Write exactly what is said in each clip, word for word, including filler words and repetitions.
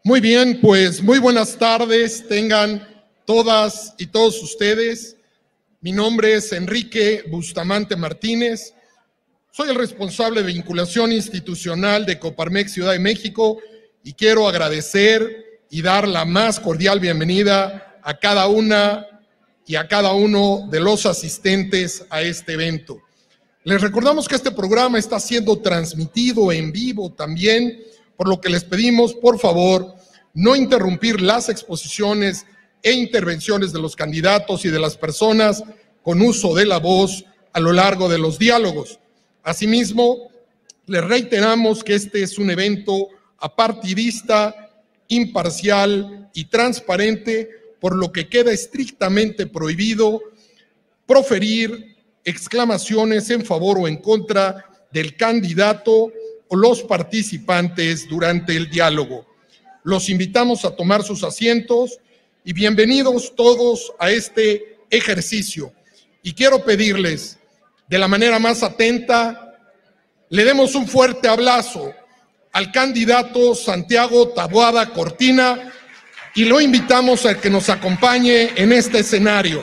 Muy bien, pues muy buenas tardes tengan todas y todos ustedes. Mi nombre es Enrique Bustamante Martínez. Soy el responsable de vinculación institucional de Coparmex Ciudad de México y quiero agradecer y dar la más cordial bienvenida a cada una y a cada uno de los asistentes a este evento. Les recordamos que este programa está siendo transmitido en vivo también, por lo que les pedimos, por favor, no interrumpir las exposiciones e intervenciones de los candidatos y de las personas con uso de la voz a lo largo de los diálogos. Asimismo, les reiteramos que este es un evento apartidista, imparcial y transparente, por lo que queda estrictamente prohibido proferir exclamaciones en favor o en contra del candidato o los participantes durante el diálogo. Los invitamos a tomar sus asientos y bienvenidos todos a este ejercicio. Y quiero pedirles, de la manera más atenta, le demos un fuerte abrazo al candidato Santiago Taboada Cortina y lo invitamos a que nos acompañe en este escenario.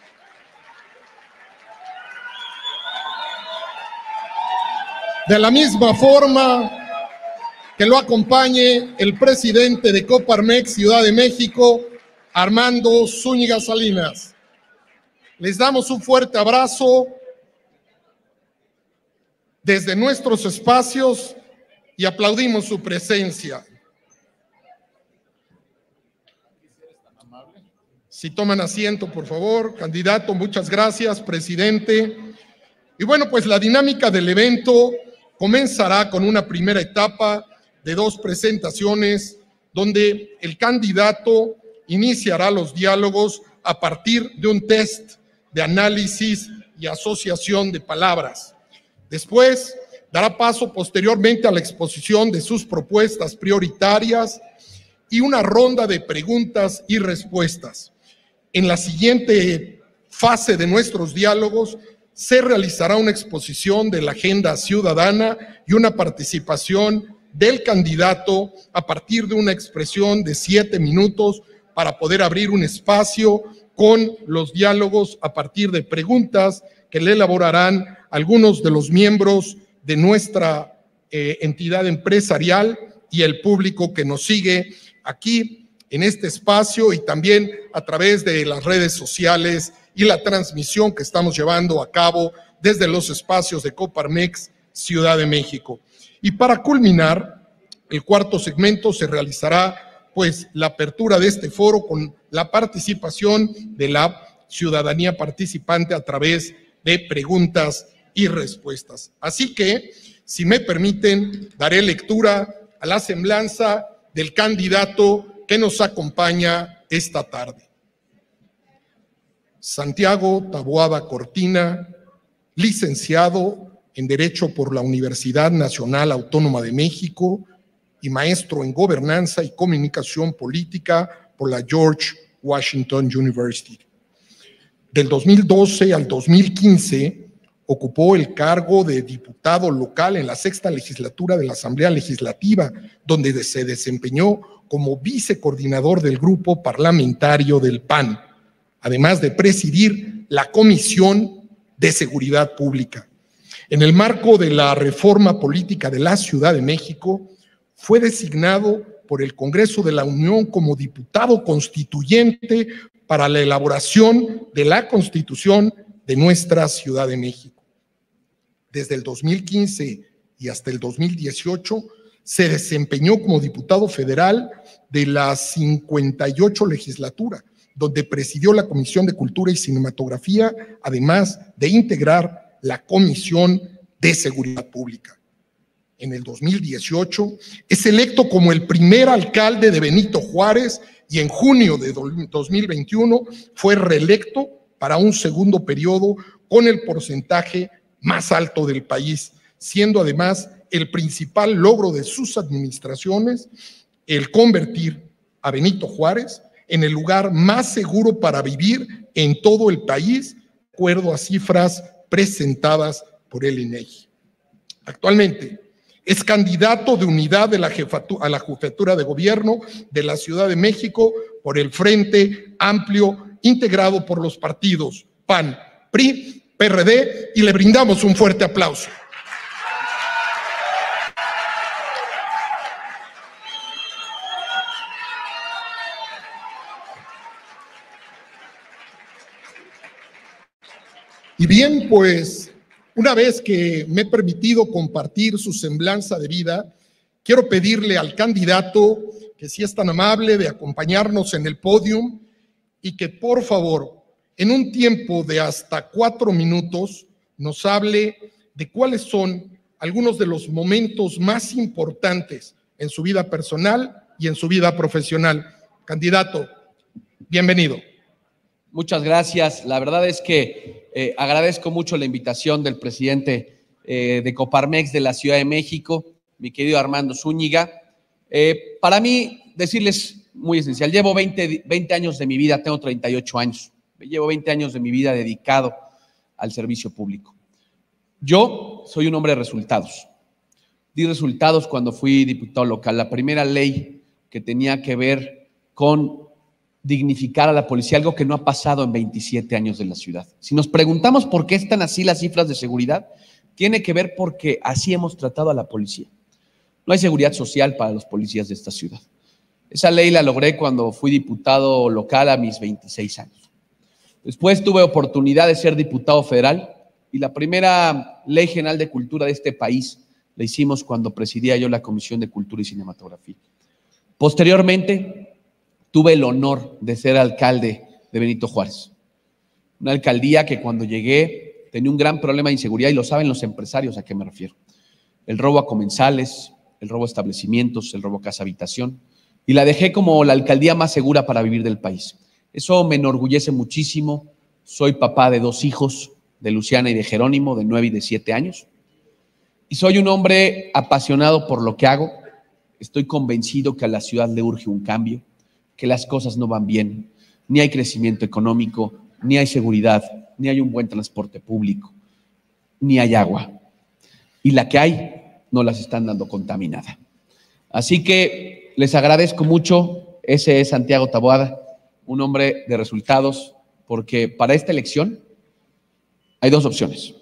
De la misma forma que lo acompañe el presidente de Coparmex Ciudad de México, Armando Zúñiga Salinas. Les damos un fuerte abrazo desde nuestros espacios y aplaudimos su presencia. Si toman asiento, por favor. Candidato, muchas gracias, presidente. Y bueno, pues la dinámica del evento comenzará con una primera etapa de dos presentaciones, donde el candidato iniciará los diálogos a partir de un test de análisis y asociación de palabras. Después, dará paso posteriormente a la exposición de sus propuestas prioritarias y una ronda de preguntas y respuestas. En la siguiente fase de nuestros diálogos, se realizará una exposición de la agenda ciudadana y una participación del candidato a partir de una expresión de siete minutos para poder abrir un espacio con los diálogos a partir de preguntas que le elaborarán algunos de los miembros de nuestra eh, entidad empresarial y el público que nos sigue aquí en este espacio y también a través de las redes sociales y la transmisión que estamos llevando a cabo desde los espacios de Coparmex Ciudad de México. Y para culminar, el cuarto segmento se realizará pues la apertura de este foro con la participación de la ciudadanía participante a través de preguntas y respuestas. Así que, si me permiten, daré lectura a la semblanza del candidato que nos acompaña esta tarde. Santiago Taboada Cortina, licenciado en Derecho por la Universidad Nacional Autónoma de México y maestro en Gobernanza y Comunicación Política por la George Washington University. Del dos mil doce al dos mil quince ocupó el cargo de diputado local en la sexta legislatura de la Asamblea Legislativa, donde se desempeñó como vicecoordinador del grupo parlamentario del P A N, además de presidir la Comisión de Seguridad Pública. En el marco de la reforma política de la Ciudad de México, fue designado por el Congreso de la Unión como diputado constituyente para la elaboración de la Constitución de nuestra Ciudad de México. Desde el dos mil quince y hasta el dos mil dieciocho, se desempeñó como diputado federal de la cincuenta y ocho legislatura, donde presidió la Comisión de Cultura y Cinematografía, además de integrar la Comisión de Seguridad Pública. En el dos mil dieciocho es electo como el primer alcalde de Benito Juárez y en junio de dos mil veintiuno fue reelecto para un segundo periodo con el porcentaje más alto del país, siendo además el principal logro de sus administraciones el convertir a Benito Juárez en el lugar más seguro para vivir en todo el país, de acuerdo a cifras presentadas por el INEGI. Actualmente Es candidato de unidad de la jefatura, a la jefatura de gobierno de la Ciudad de México por el Frente Amplio, integrado por los partidos P A N, P R I, P R D, y le brindamos un fuerte aplauso. Y bien, pues, una vez que me he permitido compartir su semblanza de vida, quiero pedirle al candidato que si es tan amable de acompañarnos en el podium y que por favor, en un tiempo de hasta cuatro minutos, nos hable de cuáles son algunos de los momentos más importantes en su vida personal y en su vida profesional. Candidato, bienvenido. Muchas gracias. La verdad es que eh, agradezco mucho la invitación del presidente eh, de Coparmex de la Ciudad de México, mi querido Armando Zúñiga. Eh, para mí, decirles muy esencial, llevo veinte, veinte años de mi vida, tengo treinta y ocho años, llevo veinte años de mi vida dedicado al servicio público. Yo soy un hombre de resultados. Di resultados cuando fui diputado local. La primera ley que tenía que ver con dignificar a la policía, algo que no ha pasado en veintisiete años de la ciudad. Si nos preguntamos por qué están así las cifras de seguridad, tiene que ver porque así hemos tratado a la policía. No hay seguridad social para los policías de esta ciudad. Esa ley la logré cuando fui diputado local a mis veintiséis años. Después tuve oportunidad de ser diputado federal y la primera ley general de cultura de este país la hicimos cuando presidía yo la Comisión de Cultura y Cinematografía. Posteriormente, tuve el honor de ser alcalde de Benito Juárez. Una alcaldía que cuando llegué tenía un gran problema de inseguridad y lo saben los empresarios a qué me refiero. El robo a comensales, el robo a establecimientos, el robo a casa-habitación. Y la dejé como la alcaldía más segura para vivir del país. Eso me enorgullece muchísimo. Soy papá de dos hijos, de Luciana y de Jerónimo, de nueve y de siete años. Y soy un hombre apasionado por lo que hago. Estoy convencido que a la ciudad le urge un cambio, que las cosas no van bien, ni hay crecimiento económico, ni hay seguridad, ni hay un buen transporte público, ni hay agua. Y la que hay, no las están dando contaminada. Así que les agradezco mucho. Ese es Santiago Taboada, un hombre de resultados, porque para esta elección hay dos opciones.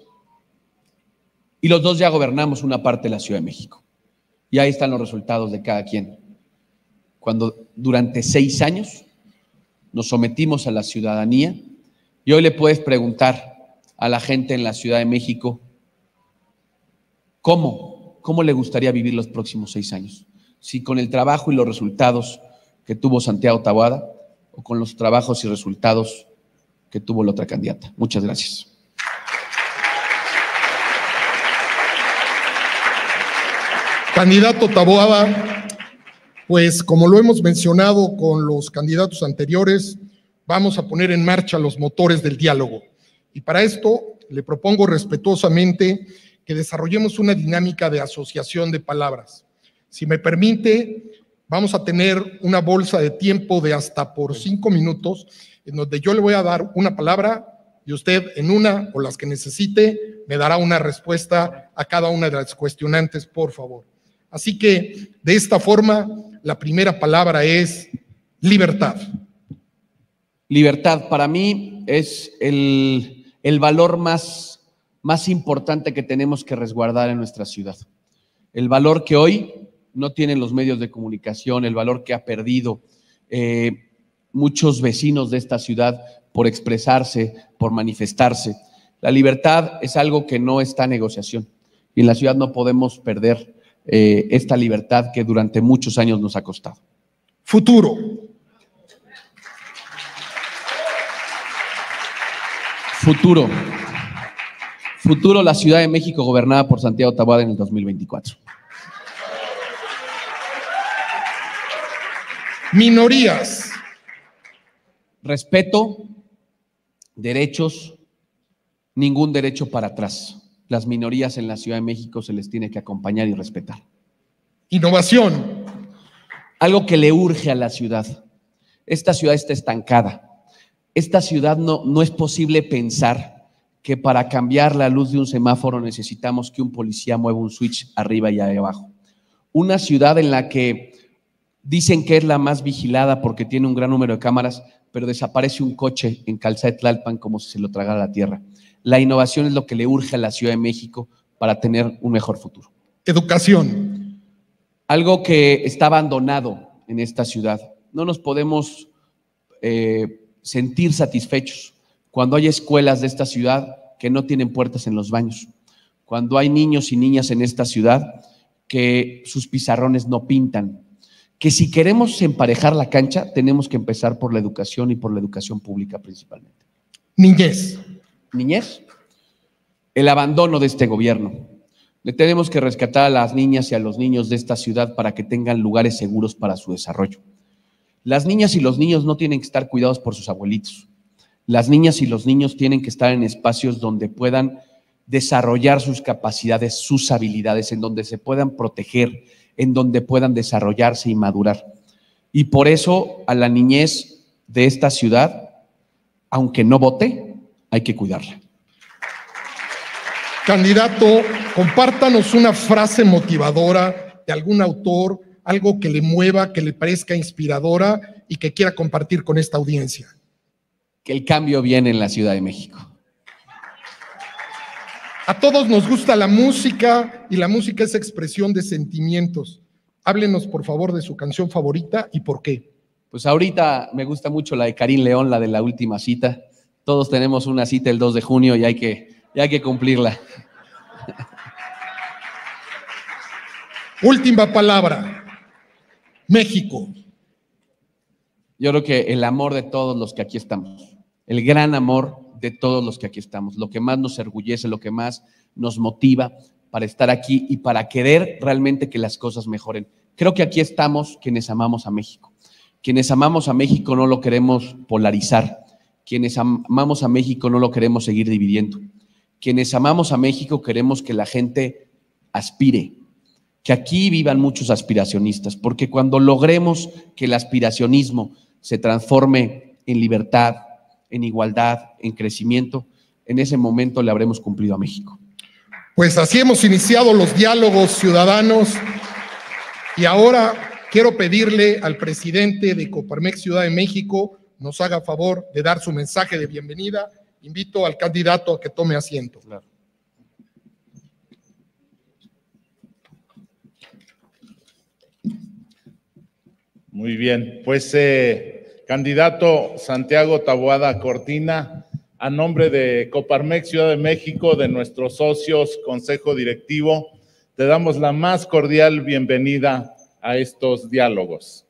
Y los dos ya gobernamos una parte de la Ciudad de México. Y ahí están los resultados de cada quien. Cuando durante seis años nos sometimos a la ciudadanía y hoy le puedes preguntar a la gente en la Ciudad de México cómo, cómo le gustaría vivir los próximos seis años. Si con el trabajo y los resultados que tuvo Santiago Taboada o con los trabajos y resultados que tuvo la otra candidata. Muchas gracias. Candidato Taboada, pues como lo hemos mencionado con los candidatos anteriores, vamos a poner en marcha los motores del diálogo. Y para esto le propongo respetuosamente que desarrollemos una dinámica de asociación de palabras. Si me permite, vamos a tener una bolsa de tiempo de hasta por cinco minutos, en donde yo le voy a dar una palabra y usted en una o las que necesite me dará una respuesta a cada una de las cuestionantes, por favor. Así que, de esta forma, la primera palabra es libertad. Libertad, para mí, es el, el valor más, más importante que tenemos que resguardar en nuestra ciudad. El valor que hoy no tienen los medios de comunicación, el valor que ha perdido eh, muchos vecinos de esta ciudad por expresarse, por manifestarse. La libertad es algo que no está en negociación y en la ciudad no podemos perder Eh, esta libertad que durante muchos años nos ha costado. Futuro. Futuro. Futuro, la Ciudad de México gobernada por Santiago Taboada en el dos mil veinticuatro. Minorías. Respeto, derechos, ningún derecho para atrás. Las minorías en la Ciudad de México se les tiene que acompañar y respetar. Innovación. Algo que le urge a la ciudad. Esta ciudad está estancada. Esta ciudad no, no es posible pensar que para cambiar la luz de un semáforo necesitamos que un policía mueva un switch arriba y abajo. Una ciudad en la que dicen que es la más vigilada porque tiene un gran número de cámaras, pero desaparece un coche en Calzada de Tlalpan como si se lo tragara la tierra. La innovación es lo que le urge a la Ciudad de México para tener un mejor futuro. Educación. Algo que está abandonado en esta ciudad. No nos podemos eh, sentir satisfechos cuando hay escuelas de esta ciudad que no tienen puertas en los baños, cuando hay niños y niñas en esta ciudad que sus pizarrones no pintan, que si queremos emparejar la cancha tenemos que empezar por la educación y por la educación pública principalmente. Niñez. Niñez, el abandono de este gobierno. Le tenemos que rescatar a las niñas y a los niños de esta ciudad para que tengan lugares seguros para su desarrollo. Las niñas y los niños no tienen que estar cuidados por sus abuelitos. Las niñas y los niños tienen que estar en espacios donde puedan desarrollar sus capacidades, sus habilidades, en donde se puedan proteger, en donde puedan desarrollarse y madurar. Y por eso a la niñez de esta ciudad, aunque no vote, hay que cuidarla. Candidato, compártanos una frase motivadora de algún autor, algo que le mueva, que le parezca inspiradora y que quiera compartir con esta audiencia. Que el cambio viene en la Ciudad de México. A todos nos gusta la música y la música es expresión de sentimientos. Háblenos, por favor, de su canción favorita y por qué. Pues ahorita me gusta mucho la de Karim León, la de La Última Cita. Todos tenemos una cita el dos de junio y hay que, y hay que cumplirla. Última palabra. México. Yo creo que el amor de todos los que aquí estamos, el gran amor de todos los que aquí estamos, lo que más nos orgullece, lo que más nos motiva para estar aquí y para querer realmente que las cosas mejoren. Creo que aquí estamos quienes amamos a México. Quienes amamos a México no lo queremos polarizar. Quienes amamos a México no lo queremos seguir dividiendo. Quienes amamos a México queremos que la gente aspire, que aquí vivan muchos aspiracionistas, porque cuando logremos que el aspiracionismo se transforme en libertad, en igualdad, en crecimiento, en ese momento le habremos cumplido a México. Pues así hemos iniciado los diálogos ciudadanos y ahora quiero pedirle al presidente de Coparmex Ciudad de México nos haga favor de dar su mensaje de bienvenida. Invito al candidato a que tome asiento. Claro. Muy bien, pues eh, candidato Santiago Taboada Cortina, a nombre de Coparmex Ciudad de México, de nuestros socios, consejo directivo, te damos la más cordial bienvenida a estos diálogos.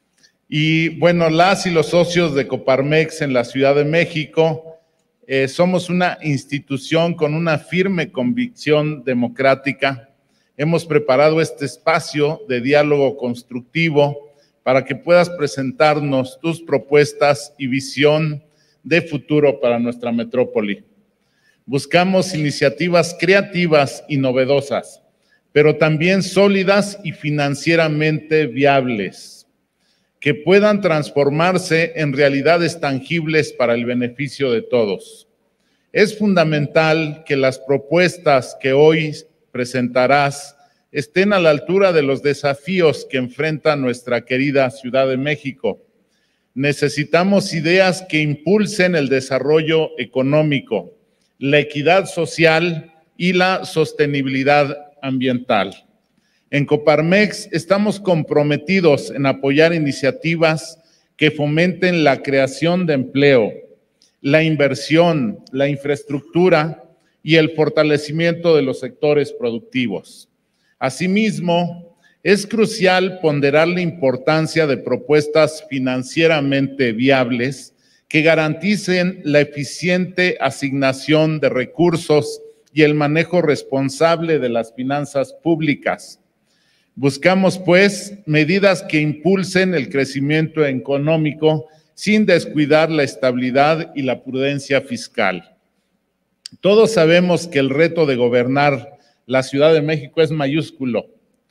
Y bueno, las y los socios de Coparmex en la Ciudad de México, eh, somos una institución con una firme convicción democrática. Hemos preparado este espacio de diálogo constructivo para que puedas presentarnos tus propuestas y visión de futuro para nuestra metrópoli. Buscamos iniciativas creativas y novedosas, pero también sólidas y financieramente viables, que puedan transformarse en realidades tangibles para el beneficio de todos. Es fundamental que las propuestas que hoy presentarás estén a la altura de los desafíos que enfrenta nuestra querida Ciudad de México. Necesitamos ideas que impulsen el desarrollo económico, la equidad social y la sostenibilidad ambiental. En Coparmex estamos comprometidos en apoyar iniciativas que fomenten la creación de empleo, la inversión, la infraestructura y el fortalecimiento de los sectores productivos. Asimismo, es crucial ponderar la importancia de propuestas financieramente viables que garanticen la eficiente asignación de recursos y el manejo responsable de las finanzas públicas. Buscamos, pues, medidas que impulsen el crecimiento económico sin descuidar la estabilidad y la prudencia fiscal. Todos sabemos que el reto de gobernar la Ciudad de México es mayúsculo.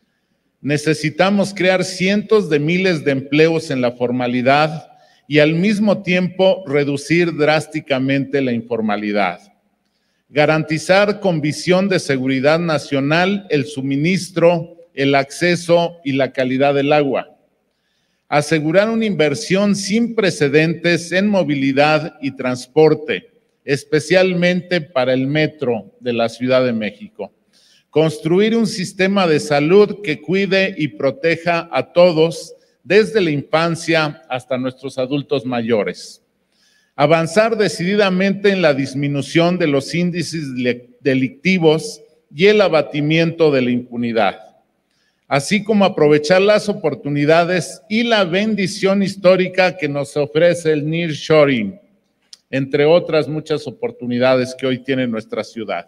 Necesitamos crear cientos de miles de empleos en la formalidad y al mismo tiempo reducir drásticamente la informalidad. garantizar con visión de seguridad nacional el suministro, el acceso y la calidad del agua, asegurar una inversión sin precedentes en movilidad y transporte, especialmente para el metro de la Ciudad de México, construir un sistema de salud que cuide y proteja a todos desde la infancia hasta nuestros adultos mayores, avanzar decididamente en la disminución de los índices delictivos y el abatimiento de la impunidad, así como aprovechar las oportunidades y la bendición histórica que nos ofrece el nearshoring, entre otras muchas oportunidades que hoy tiene nuestra ciudad.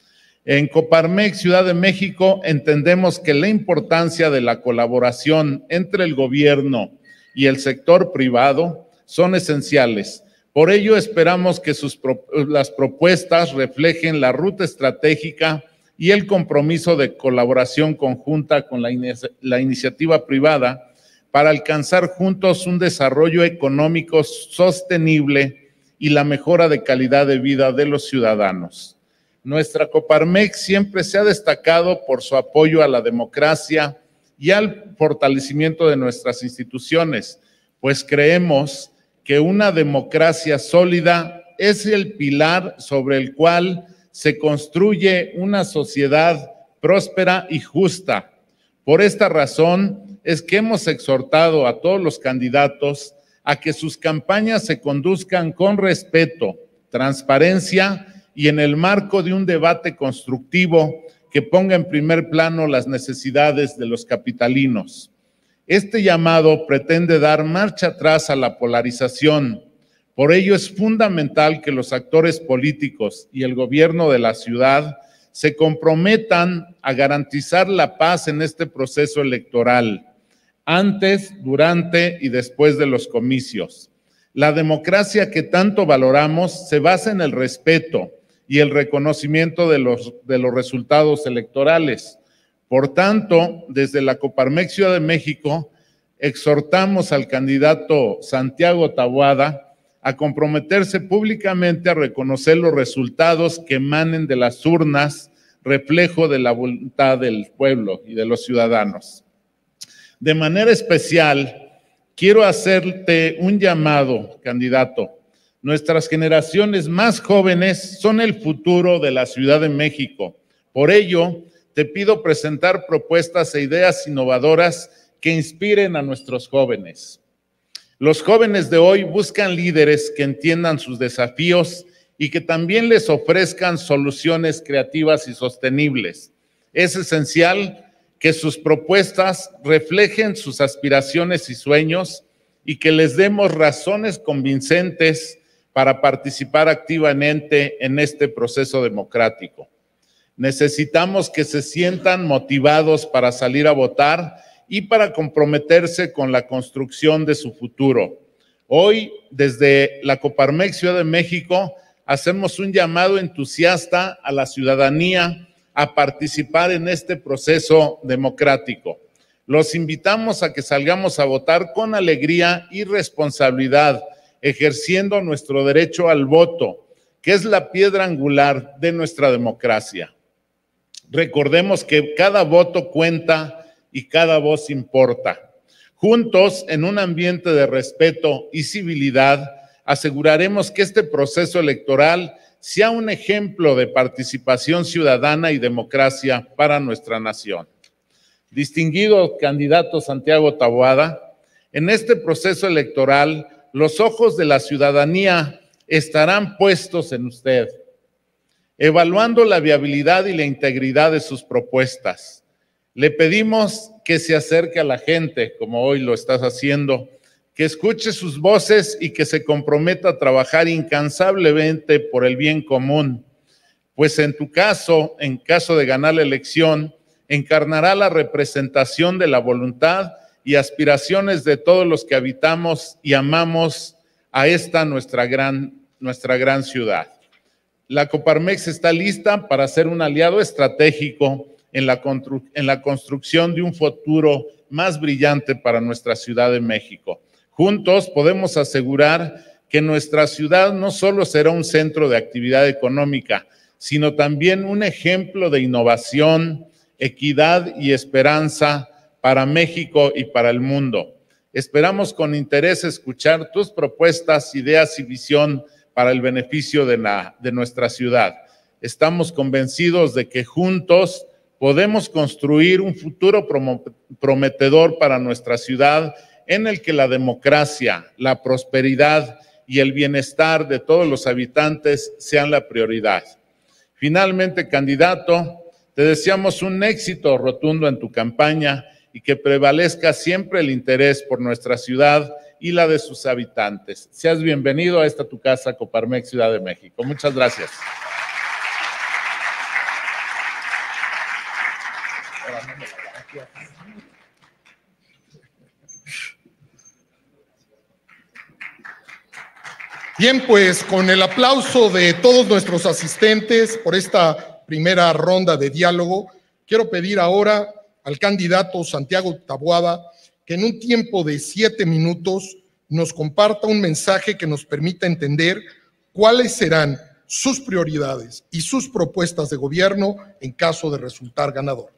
En Coparmex Ciudad de México entendemos que la importancia de la colaboración entre el gobierno y el sector privado son esenciales. Por ello esperamos que sus, las propuestas reflejen la ruta estratégica y el compromiso de colaboración conjunta con la, la iniciativa privada para alcanzar juntos un desarrollo económico sostenible y la mejora de calidad de vida de los ciudadanos. Nuestra Coparmex siempre se ha destacado por su apoyo a la democracia y al fortalecimiento de nuestras instituciones, pues creemos que una democracia sólida es el pilar sobre el cual se construye una sociedad próspera y justa. Por esta razón es que hemos exhortado a todos los candidatos a que sus campañas se conduzcan con respeto, transparencia y en el marco de un debate constructivo que ponga en primer plano las necesidades de los capitalinos. Este llamado pretende dar marcha atrás a la polarización. Por ello es fundamental que los actores políticos y el gobierno de la ciudad se comprometan a garantizar la paz en este proceso electoral, antes, durante y después de los comicios. La democracia que tanto valoramos se basa en el respeto y el reconocimiento de los, de los resultados electorales. Por tanto, desde la Coparmex Ciudad de México, exhortamos al candidato Santiago Taboada a comprometerse públicamente a reconocer los resultados que emanen de las urnas, reflejo de la voluntad del pueblo y de los ciudadanos. De manera especial, quiero hacerte un llamado, candidato. Nuestras generaciones más jóvenes son el futuro de la Ciudad de México. Por ello, te pido presentar propuestas e ideas innovadoras que inspiren a nuestros jóvenes. Los jóvenes de hoy buscan líderes que entiendan sus desafíos y que también les ofrezcan soluciones creativas y sostenibles. Es esencial que sus propuestas reflejen sus aspiraciones y sueños y que les demos razones convincentes para participar activamente en este proceso democrático. Necesitamos que se sientan motivados para salir a votar y para comprometerse con la construcción de su futuro. Hoy, desde la Coparmex Ciudad de México, hacemos un llamado entusiasta a la ciudadanía a participar en este proceso democrático. Los invitamos a que salgamos a votar con alegría y responsabilidad, ejerciendo nuestro derecho al voto, que es la piedra angular de nuestra democracia. Recordemos que cada voto cuenta y cada voz importa. Juntos, en un ambiente de respeto y civilidad, aseguraremos que este proceso electoral sea un ejemplo de participación ciudadana y democracia para nuestra nación. Distinguido candidato Santiago Taboada, en este proceso electoral, los ojos de la ciudadanía estarán puestos en usted, evaluando la viabilidad y la integridad de sus propuestas. Le pedimos que se acerque a la gente, como hoy lo estás haciendo, que escuche sus voces y que se comprometa a trabajar incansablemente por el bien común, pues en tu caso, en caso de ganar la elección, encarnará la representación de la voluntad y aspiraciones de todos los que habitamos y amamos a esta nuestra gran, nuestra gran ciudad. La Coparmex está lista para ser un aliado estratégico en la, en la construcción de un futuro más brillante para nuestra Ciudad de México. Juntos podemos asegurar que nuestra ciudad no solo será un centro de actividad económica, sino también un ejemplo de innovación, equidad y esperanza para México y para el mundo. Esperamos con interés escuchar tus propuestas, ideas y visión para el beneficio de, la, de nuestra ciudad. Estamos convencidos de que juntos podemos construir un futuro prometedor para nuestra ciudad en el que la democracia, la prosperidad y el bienestar de todos los habitantes sean la prioridad. Finalmente, candidato, te deseamos un éxito rotundo en tu campaña y que prevalezca siempre el interés por nuestra ciudad y la de sus habitantes. Seas bienvenido a esta tu casa, Coparmex Ciudad de México. Muchas gracias. Bien, pues con el aplauso de todos nuestros asistentes por esta primera ronda de diálogo, quiero pedir ahora al candidato Santiago Taboada que en un tiempo de siete minutos nos comparta un mensaje que nos permita entender cuáles serán sus prioridades y sus propuestas de gobierno en caso de resultar ganador.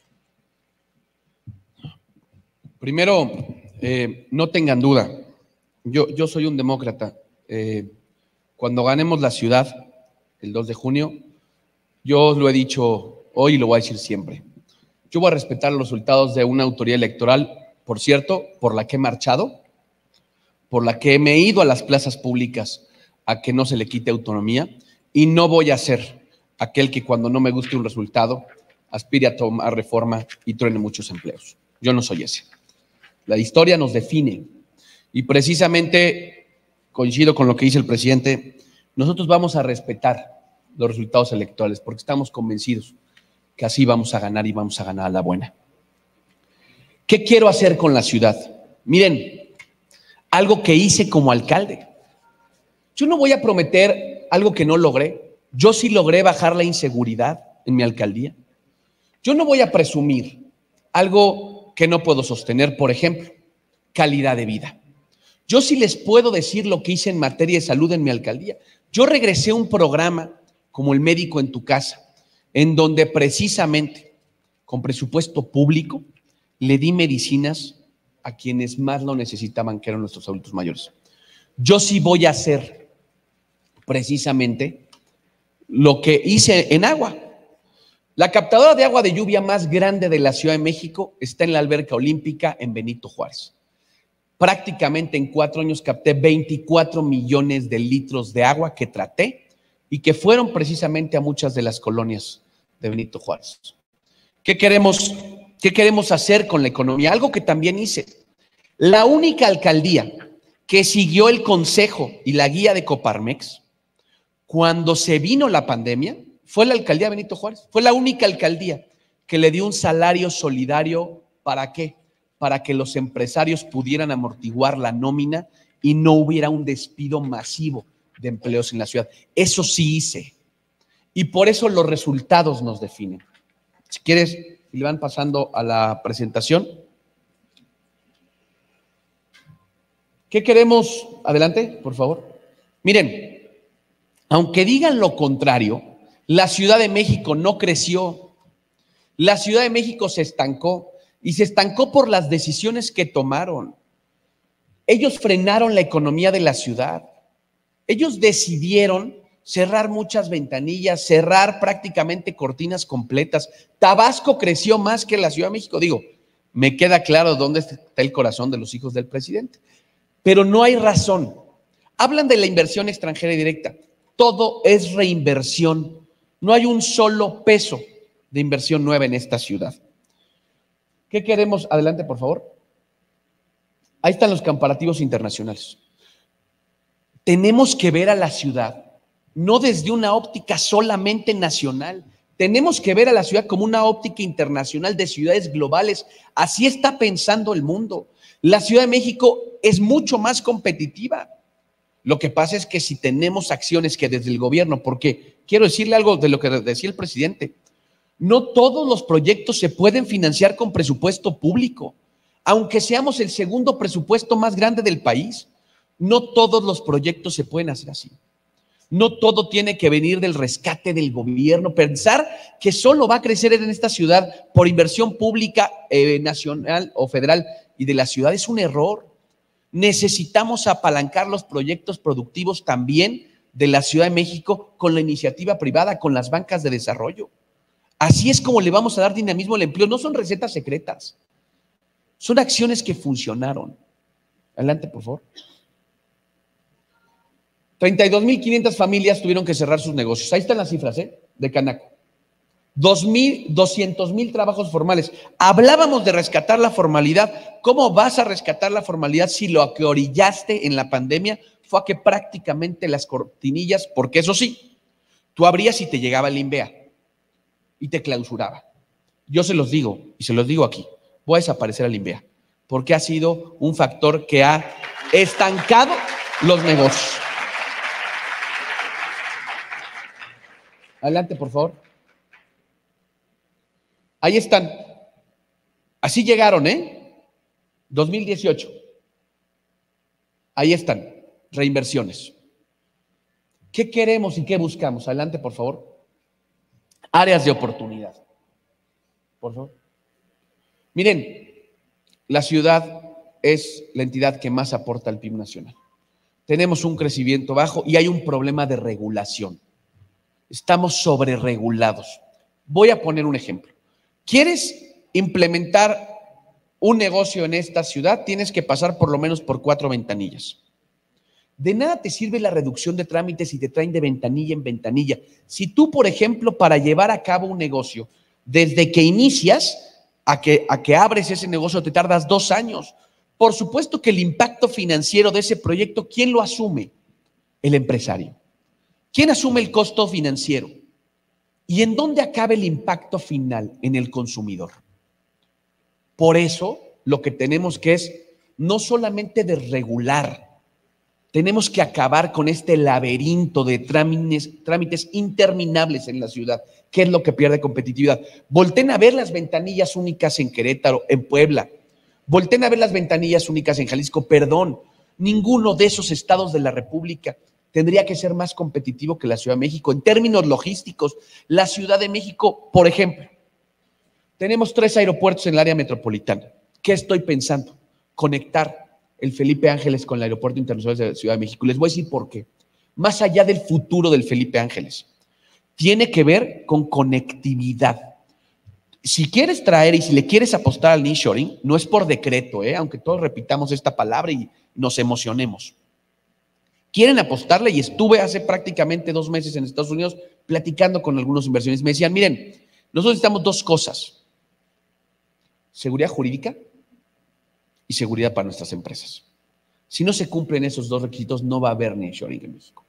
Primero, eh, no tengan duda, yo, yo soy un demócrata. Eh, cuando ganemos la ciudad, el dos de junio, yo os lo he dicho hoy y lo voy a decir siempre. Yo voy a respetar los resultados de una autoridad electoral, por cierto, por la que he marchado, por la que me he ido a las plazas públicas a que no se le quite autonomía, y no voy a ser aquel que cuando no me guste un resultado aspire a tomar reforma y truene muchos empleos. Yo no soy ese. La historia nos define y precisamente coincido con lo que dice el presidente, nosotros vamos a respetar los resultados electorales porque estamos convencidos que así vamos a ganar y vamos a ganar a la buena. ¿Qué quiero hacer con la ciudad? Miren, algo que hice como alcalde. Yo no voy a prometer algo que no logré. Yo sí logré bajar la inseguridad en mi alcaldía. Yo no voy a presumir algo que no puedo sostener, por ejemplo, calidad de vida. Yo sí les puedo decir lo que hice en materia de salud en mi alcaldía. Yo regresé a un programa como el Médico en tu Casa, en donde precisamente con presupuesto público le di medicinas a quienes más lo necesitaban, que eran nuestros adultos mayores. Yo sí voy a hacer precisamente lo que hice en agua. La captadora de agua de lluvia más grande de la Ciudad de México está en la Alberca Olímpica en Benito Juárez. Prácticamente en cuatro años capté veinticuatro millones de litros de agua que traté y que fueron precisamente a muchas de las colonias de Benito Juárez. ¿Qué queremos, qué queremos hacer con la economía? Algo que también hice. La única alcaldía que siguió el consejo y la guía de Coparmex cuando se vino la pandemia fue la alcaldía de Benito Juárez. Fue la única alcaldía que le dio un salario solidario. ¿Para qué? Para que los empresarios pudieran amortiguar la nómina y no hubiera un despido masivo de empleos en la ciudad. Eso sí hice. Y por eso los resultados nos definen. Si quieres, le van pasando a la presentación. ¿Qué queremos? Adelante, por favor. Miren, aunque digan lo contrario, la Ciudad de México no creció. La Ciudad de México se estancó. Y se estancó por las decisiones que tomaron. Ellos frenaron la economía de la ciudad. Ellos decidieron cerrar muchas ventanillas, cerrar prácticamente cortinas completas. Tabasco creció más que la Ciudad de México. Digo, me queda claro dónde está el corazón de los hijos del presidente. Pero no hay razón. Hablan de la inversión extranjera y directa. Todo es reinversión. No hay un solo peso de inversión nueva en esta ciudad. ¿Qué queremos? Adelante, por favor. Ahí están los comparativos internacionales. Tenemos que ver a la ciudad, no desde una óptica solamente nacional. Tenemos que ver a la ciudad como una óptica internacional de ciudades globales. Así está pensando el mundo. La Ciudad de México es mucho más competitiva. Lo que pasa es que si tenemos acciones que desde el gobierno, porque quiero decirle algo de lo que decía el presidente, no todos los proyectos se pueden financiar con presupuesto público, aunque seamos el segundo presupuesto más grande del país. No todos los proyectos se pueden hacer así. No todo tiene que venir del rescate del gobierno. Pensar que solo va a crecer en esta ciudad por inversión pública eh, nacional o federal y de la ciudad es un error. Necesitamos apalancar los proyectos productivos también de la Ciudad de México con la iniciativa privada, con las bancas de desarrollo. Así es como le vamos a dar dinamismo al empleo. No son recetas secretas, son acciones que funcionaron. Adelante, por favor. treinta y dos mil quinientas familias tuvieron que cerrar sus negocios. Ahí están las cifras, ¿eh? De Canaco. doscientos mil trabajos formales. Hablábamos de rescatar la formalidad. ¿Cómo vas a rescatar la formalidad si lo que orillaste en la pandemia fue a que prácticamente las cortinillas, porque eso sí, tú abrías y te llegaba el INVEA y te clausuraba? Yo se los digo y se los digo aquí, voy a desaparecer al INVEA porque ha sido un factor que ha estancado los negocios. Adelante, por favor. Ahí están. Así llegaron, ¿eh? dos mil dieciocho. Ahí están, reinversiones. ¿Qué queremos y qué buscamos? Adelante, por favor. Áreas de oportunidad. Por favor. Miren, la ciudad es la entidad que más aporta al P I B nacional. Tenemos un crecimiento bajo y hay un problema de regulación. Estamos sobreregulados. Voy a poner un ejemplo. ¿Quieres implementar un negocio en esta ciudad? Tienes que pasar por lo menos por cuatro ventanillas. De nada te sirve la reducción de trámites si te traen de ventanilla en ventanilla. Si tú, por ejemplo, para llevar a cabo un negocio, desde que inicias a que, a que abres ese negocio te tardas dos años. Por supuesto que el impacto financiero de ese proyecto, ¿quién lo asume? El empresario. ¿Quién asume el costo financiero? ¿Y en dónde acaba el impacto final? En el consumidor. Por eso, lo que tenemos que es no solamente desregular, tenemos que acabar con este laberinto de trámites, trámites interminables en la ciudad, que es lo que pierde competitividad. Volten a ver las ventanillas únicas en Querétaro, en Puebla. Volten a ver las ventanillas únicas en Jalisco. Perdón, ninguno de esos estados de la República tendría que ser más competitivo que la Ciudad de México. En términos logísticos, la Ciudad de México, por ejemplo, tenemos tres aeropuertos en el área metropolitana. ¿Qué estoy pensando? Conectar el Felipe Ángeles con el Aeropuerto Internacional de la Ciudad de México. Les voy a decir por qué. Más allá del futuro del Felipe Ángeles, tiene que ver con conectividad. Si quieres traer y si le quieres apostar al nearshoring, no es por decreto, ¿eh? Aunque todos repitamos esta palabra y nos emocionemos. Quieren apostarle y estuve hace prácticamente dos meses en Estados Unidos platicando con algunos inversionistas. Me decían, miren, nosotros necesitamos dos cosas: seguridad jurídica y seguridad para nuestras empresas. Si no se cumplen esos dos requisitos, no va a haber nearshoring en México.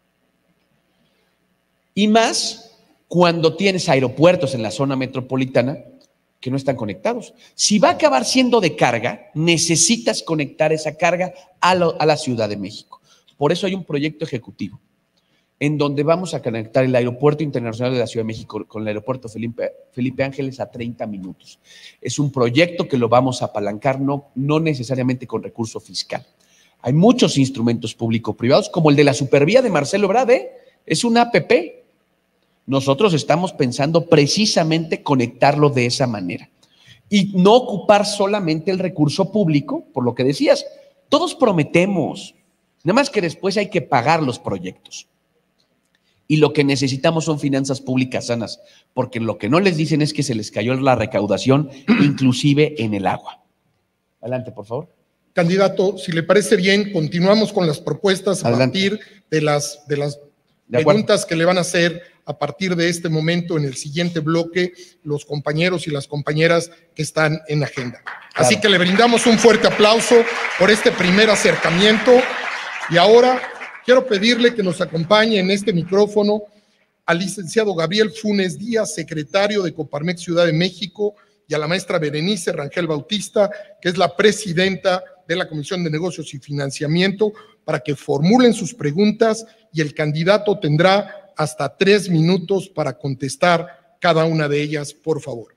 Y más cuando tienes aeropuertos en la zona metropolitana que no están conectados. Si va a acabar siendo de carga, necesitas conectar esa carga a, lo, a la Ciudad de México. Por eso hay un proyecto ejecutivo en donde vamos a conectar el Aeropuerto Internacional de la Ciudad de México con el Aeropuerto Felipe, Felipe Ángeles a treinta minutos. Es un proyecto que lo vamos a apalancar, no, no necesariamente con recurso fiscal. Hay muchos instrumentos público-privados, como el de la Supervía de Marcelo Ebrard, ¿eh? Es una A P P. Nosotros estamos pensando precisamente conectarlo de esa manera y no ocupar solamente el recurso público, por lo que decías. Todos prometemos, nada más que después hay que pagar los proyectos. Y lo que necesitamos son finanzas públicas sanas, porque lo que no les dicen es que se les cayó la recaudación, inclusive en el agua. Adelante, por favor. Candidato, si le parece bien, continuamos con las propuestas a Adelante. partir de las, de las de preguntas que le van a hacer a partir de este momento en el siguiente bloque los compañeros y las compañeras que están en agenda. Claro. Así que le brindamos un fuerte aplauso por este primer acercamiento y ahora quiero pedirle que nos acompañe en este micrófono al licenciado Gabriel Funes Díaz, secretario de Coparmex Ciudad de México, y a la maestra Berenice Rangel Bautista, que es la presidenta de la Comisión de Negocios y Financiamiento, para que formulen sus preguntas y el candidato tendrá hasta tres minutos para contestar cada una de ellas, por favor.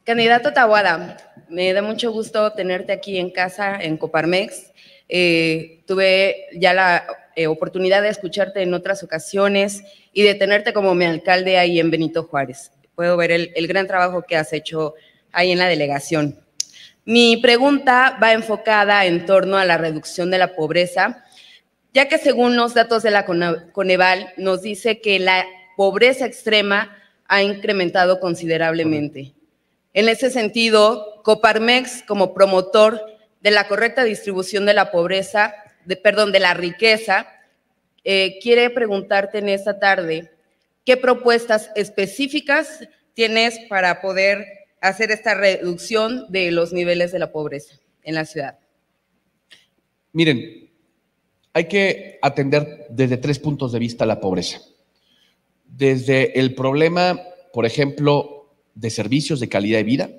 Candidato Taboada, me da mucho gusto tenerte aquí en casa, en Coparmex. Eh, tuve ya la eh, oportunidad de escucharte en otras ocasiones y de tenerte como mi alcalde ahí en Benito Juárez. Puedo ver el, el gran trabajo que has hecho ahí en la delegación. Mi pregunta va enfocada en torno a la reducción de la pobreza, ya que según los datos de la Coneval nos dice que la pobreza extrema ha incrementado considerablemente. En ese sentido, Coparmex, como promotor de la correcta distribución de la pobreza, de, perdón, de la riqueza, eh, quiere preguntarte en esta tarde qué propuestas específicas tienes para poder hacer esta reducción de los niveles de la pobreza en la ciudad. Miren, hay que atender desde tres puntos de vista la pobreza. Desde el problema, por ejemplo, de servicios, de calidad de vida.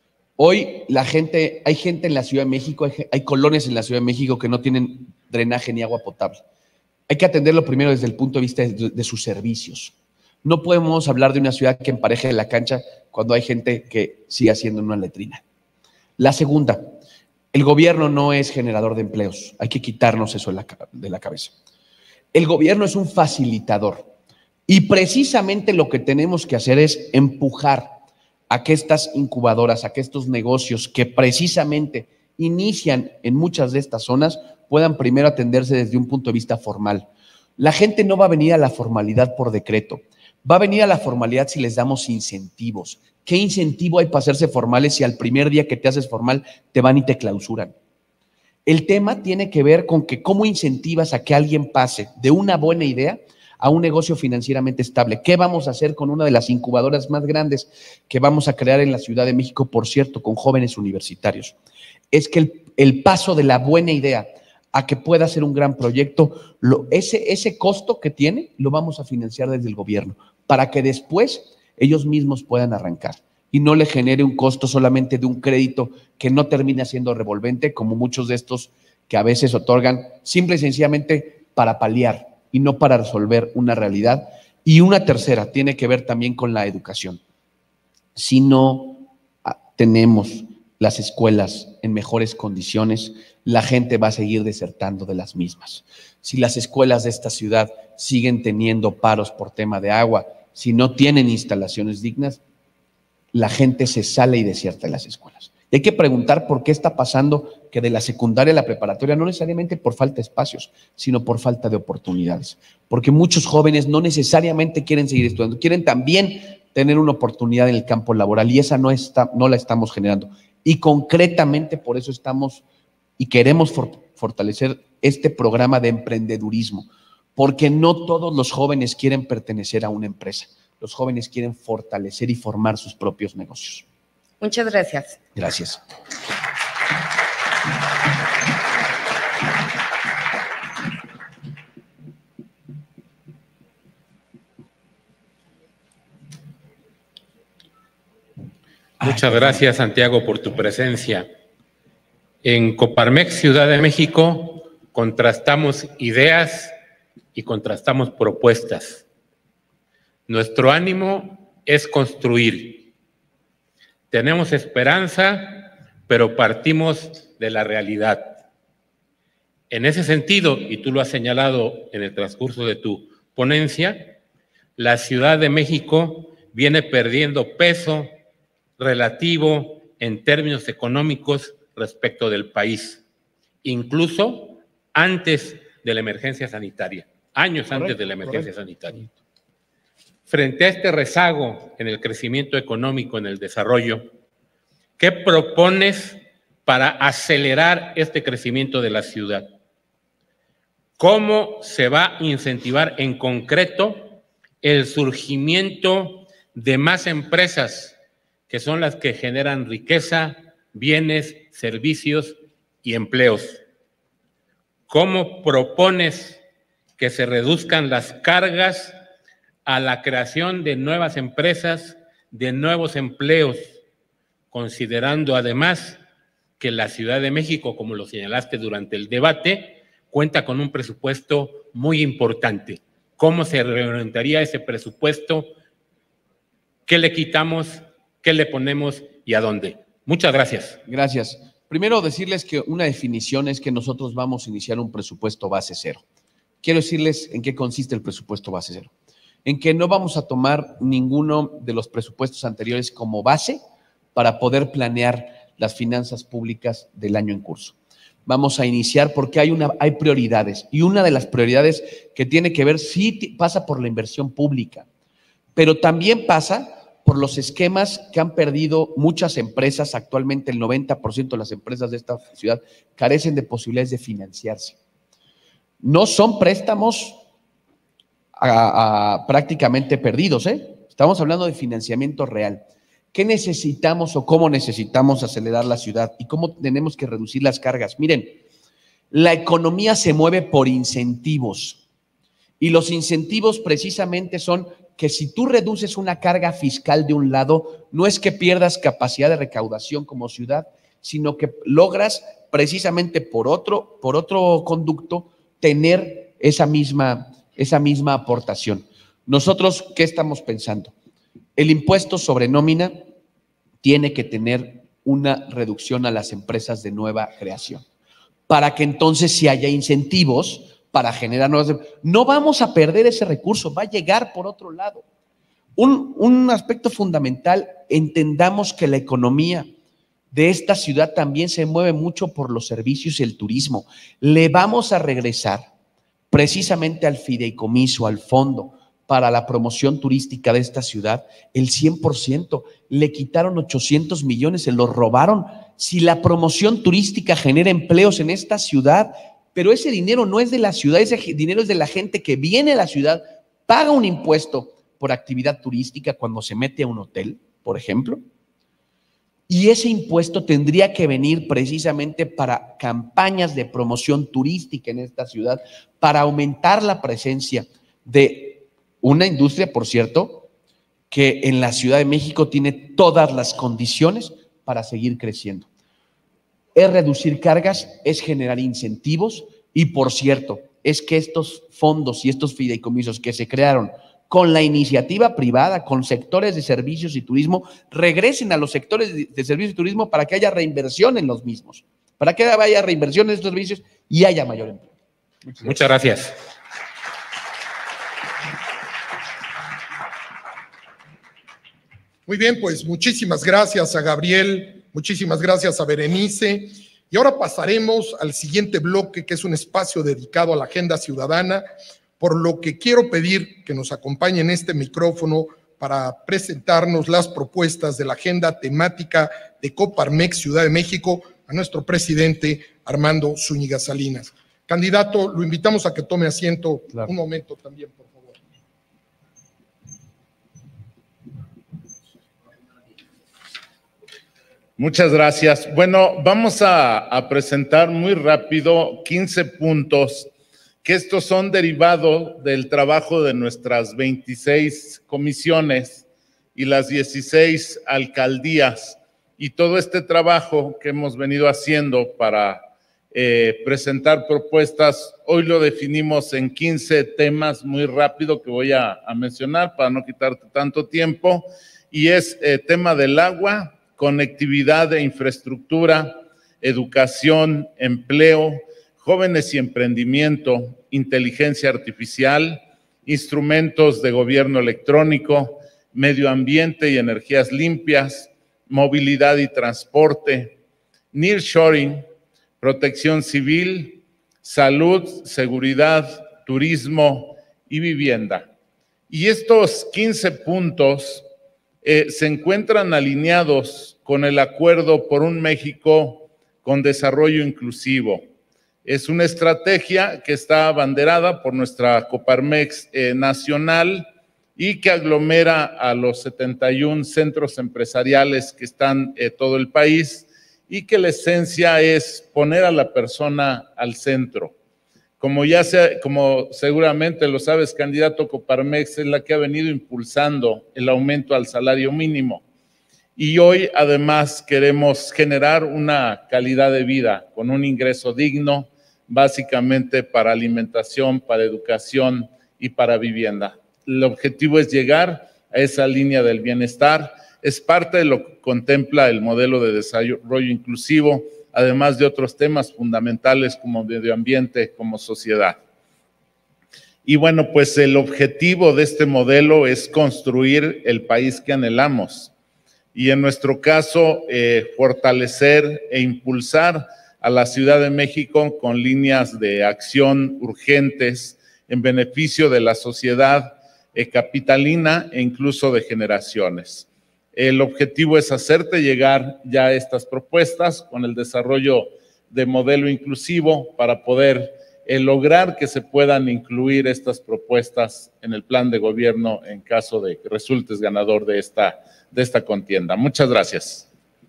Hoy la gente, hay gente en la Ciudad de México, hay, hay colonias en la Ciudad de México que no tienen drenaje ni agua potable. Hay que atenderlo primero desde el punto de vista de, de sus servicios. No podemos hablar de una ciudad que empareje la cancha cuando hay gente que sigue haciendo una letrina. La segunda, el gobierno no es generador de empleos. Hay que quitarnos eso de la, de la cabeza. El gobierno es un facilitador. Y precisamente lo que tenemos que hacer es empujar a que estas incubadoras, a que estos negocios que precisamente inician en muchas de estas zonas puedan primero atenderse desde un punto de vista formal. La gente no va a venir a la formalidad por decreto, va a venir a la formalidad si les damos incentivos. ¿Qué incentivo hay para hacerse formales si al primer día que te haces formal te van y te clausuran? El tema tiene que ver con que cómo incentivas a que alguien pase de una buena idea a un negocio financieramente estable. ¿Qué vamos a hacer con una de las incubadoras más grandes que vamos a crear en la Ciudad de México, por cierto, con jóvenes universitarios? Es que el, el paso de la buena idea a que pueda ser un gran proyecto, lo, ese, ese costo que tiene lo vamos a financiar desde el gobierno para que después ellos mismos puedan arrancar y no le genere un costo solamente de un crédito que no termina siendo revolvente, como muchos de estos que a veces otorgan simple y sencillamente para paliar y no para resolver una realidad. Y una tercera tiene que ver también con la educación. Si no tenemos las escuelas en mejores condiciones, la gente va a seguir desertando de las mismas. Si las escuelas de esta ciudad siguen teniendo paros por tema de agua, si no tienen instalaciones dignas, la gente se sale y desierta de las escuelas. Y hay que preguntar por qué está pasando que de la secundaria a la preparatoria, no necesariamente por falta de espacios, sino por falta de oportunidades. Porque muchos jóvenes no necesariamente quieren seguir estudiando, quieren también tener una oportunidad en el campo laboral y esa no, está, no la estamos generando. Y concretamente por eso estamos y queremos for, fortalecer este programa de emprendedurismo, porque no todos los jóvenes quieren pertenecer a una empresa. Los jóvenes quieren fortalecer y formar sus propios negocios. Muchas gracias. Gracias. Muchas gracias, Santiago, por tu presencia. En Coparmex, Ciudad de México, contrastamos ideas y contrastamos propuestas. Nuestro ánimo es construir. Tenemos esperanza, pero partimos de la realidad. En ese sentido, y tú lo has señalado en el transcurso de tu ponencia, la Ciudad de México viene perdiendo peso relativo en términos económicos respecto del país, incluso antes de la emergencia sanitaria, años correcto, antes de la emergencia correcto. sanitaria. Frente a este rezago en el crecimiento económico, en el desarrollo, ¿qué propones para acelerar este crecimiento de la ciudad? ¿Cómo se va a incentivar en concreto el surgimiento de más empresas que son las que generan riqueza, bienes, servicios y empleos? ¿Cómo propones que se reduzcan las cargas a la creación de nuevas empresas, de nuevos empleos, considerando además que la Ciudad de México, como lo señalaste durante el debate, cuenta con un presupuesto muy importante? ¿Cómo se reorientaría ese presupuesto? ¿Qué le quitamos qué le ponemos y a dónde. Muchas gracias. Gracias. Primero decirles que una definición es que nosotros vamos a iniciar un presupuesto base cero. Quiero decirles en qué consiste el presupuesto base cero. En que no vamos a tomar ninguno de los presupuestos anteriores como base para poder planear las finanzas públicas del año en curso. Vamos a iniciar porque hay, una, hay prioridades, y una de las prioridades que tiene que ver, sí pasa por la inversión pública, pero también pasa por los esquemas que han perdido muchas empresas. Actualmente el noventa por ciento de las empresas de esta ciudad carecen de posibilidades de financiarse. No son préstamos a, a prácticamente perdidos, ¿eh? Estamos hablando de financiamiento real. ¿Qué necesitamos o cómo necesitamos acelerar la ciudad y cómo tenemos que reducir las cargas? Miren, la economía se mueve por incentivos, y los incentivos precisamente son que si tú reduces una carga fiscal de un lado, no es que pierdas capacidad de recaudación como ciudad, sino que logras precisamente por otro, por otro conducto tener esa misma, esa misma aportación. Nosotros, ¿qué estamos pensando? El impuesto sobre nómina tiene que tener una reducción a las empresas de nueva creación, para que entonces sí haya incentivos para generar nuevas. No vamos a perder ese recurso, va a llegar por otro lado. Un, un aspecto fundamental, entendamos que la economía de esta ciudad también se mueve mucho por los servicios y el turismo. Le vamos a regresar precisamente al fideicomiso, al fondo para la promoción turística de esta ciudad, el cien por ciento. Le quitaron ochocientos millones, se los robaron. Si la promoción turística genera empleos en esta ciudad, pero ese dinero no es de la ciudad, ese dinero es de la gente que viene a la ciudad, paga un impuesto por actividad turística cuando se mete a un hotel, por ejemplo, y ese impuesto tendría que venir precisamente para campañas de promoción turística en esta ciudad, para aumentar la presencia de una industria, por cierto, que en la Ciudad de México tiene todas las condiciones para seguir creciendo. Es reducir cargas, es generar incentivos, y por cierto, es que estos fondos y estos fideicomisos que se crearon con la iniciativa privada, con sectores de servicios y turismo, regresen a los sectores de servicios y turismo para que haya reinversión en los mismos, para que haya reinversión en estos servicios y haya mayor empleo. Muchas, Muchas gracias. Muy bien, pues muchísimas gracias a Gabriel, muchísimas gracias a Berenice. Y ahora pasaremos al siguiente bloque, que es un espacio dedicado a la agenda ciudadana, por lo que quiero pedir que nos acompañen este micrófono para presentarnos las propuestas de la agenda temática de Coparmex Ciudad de México a nuestro presidente Armando Zúñiga Salinas. Candidato, lo invitamos a que tome asiento. Claro. Un momento también, por favor. Muchas gracias. Bueno, vamos a, a presentar muy rápido quince puntos, que estos son derivados del trabajo de nuestras veintiséis comisiones y las dieciséis alcaldías, y todo este trabajo que hemos venido haciendo para eh, presentar propuestas. Hoy lo definimos en quince temas muy rápido que voy a, a mencionar para no quitarte tanto tiempo, y es eh, tema del agua, conectividad e infraestructura, educación, empleo, jóvenes y emprendimiento, inteligencia artificial, instrumentos de gobierno electrónico, medio ambiente y energías limpias, movilidad y transporte, nearshoring, protección civil, salud, seguridad, turismo y vivienda. Y estos quince puntos eh, se encuentran alineados con el Acuerdo por un México con Desarrollo Inclusivo. Es una estrategia que está abanderada por nuestra Coparmex eh, nacional y que aglomera a los setenta y un centros empresariales que están en eh, todo el país, y que la esencia es poner a la persona al centro. Como ya sea, como seguramente lo sabes, candidato, Coparmex es la que ha venido impulsando el aumento al salario mínimo. Y hoy además queremos generar una calidad de vida con un ingreso digno, básicamente para alimentación, para educación y para vivienda. El objetivo es llegar a esa línea del bienestar es parte de lo que contempla el modelo de desarrollo inclusivo, además de otros temas fundamentales como medio ambiente, como sociedad. Y bueno, pues el objetivo de este modelo es construir el país que anhelamos y en nuestro caso eh, fortalecer e impulsar a la Ciudad de México con líneas de acción urgentes en beneficio de la sociedad eh, capitalina e incluso de generaciones. El objetivo es hacerte llegar ya estas propuestas con el desarrollo de modelo inclusivo para poder eh, lograr que se puedan incluir estas propuestas en el plan de gobierno en caso de que resultes ganador de esta, de esta contienda. Muchas gracias.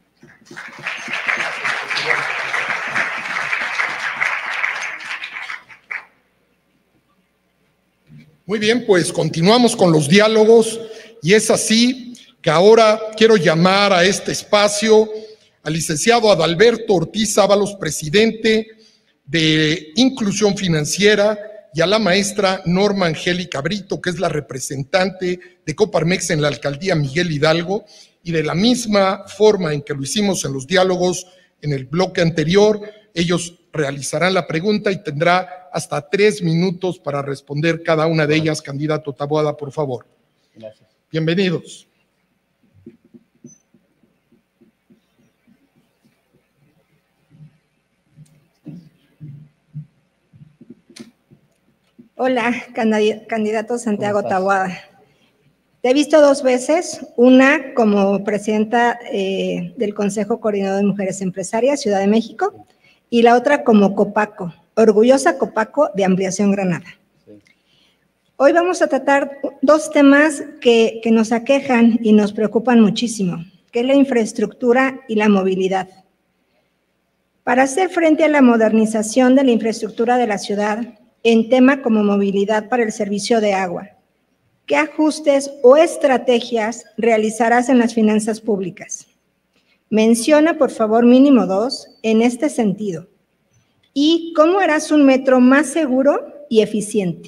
Muy bien, pues continuamos con los diálogos y es así que ahora quiero llamar a este espacio al licenciado Adalberto Ortiz Ábalos, presidente de Inclusión Financiera, y a la maestra Norma Angélica Brito, que es la representante de Coparmex en la alcaldía Miguel Hidalgo, y de la misma forma en que lo hicimos en los diálogos en el bloque anterior, ellos realizarán la pregunta y tendrá hasta tres minutos para responder cada una de ellas. Candidato Taboada, por favor. Gracias. Bienvenidos. Hola, candidato Santiago Taboada. Te he visto dos veces, una como presidenta eh, del Consejo Coordinador de Mujeres Empresarias, Ciudad de México, y la otra como Copaco, orgullosa Copaco de Ampliación Granada. Sí. Hoy vamos a tratar dos temas que, que nos aquejan y nos preocupan muchísimo, que es la infraestructura y la movilidad. Para hacer frente a la modernización de la infraestructura de la ciudad, en tema como movilidad para el servicio de agua, ¿qué ajustes o estrategias realizarás en las finanzas públicas? Menciona, por favor, mínimo dos en este sentido. ¿Y cómo harás un metro más seguro y eficiente?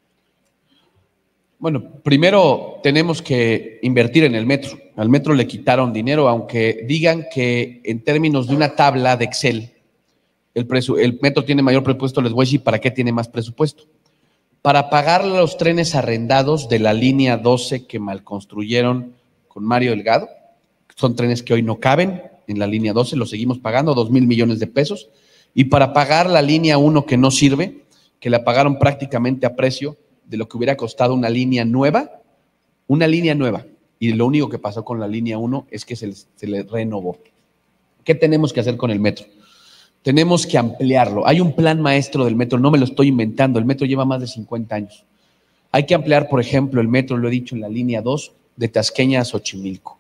Bueno, primero tenemos que invertir en el metro. Al metro le quitaron dinero, aunque digan que en términos de una tabla de Excel, el, el metro tiene mayor presupuesto. Les voy a decir para qué tiene más presupuesto. Para pagar los trenes arrendados de la línea doce que mal construyeron con Mario Delgado. Son trenes que hoy no caben en la línea doce, los seguimos pagando, dos mil millones de pesos. Y para pagar la línea uno que no sirve, que la pagaron prácticamente a precio de lo que hubiera costado una línea nueva, una línea nueva. Y lo único que pasó con la línea uno es que se le, se le renovó. ¿Qué tenemos que hacer con el metro? Tenemos que ampliarlo. Hay un plan maestro del metro, no me lo estoy inventando, el metro lleva más de cincuenta años. Hay que ampliar, por ejemplo, el metro, lo he dicho, en la línea dos, de Tasqueña a Xochimilco.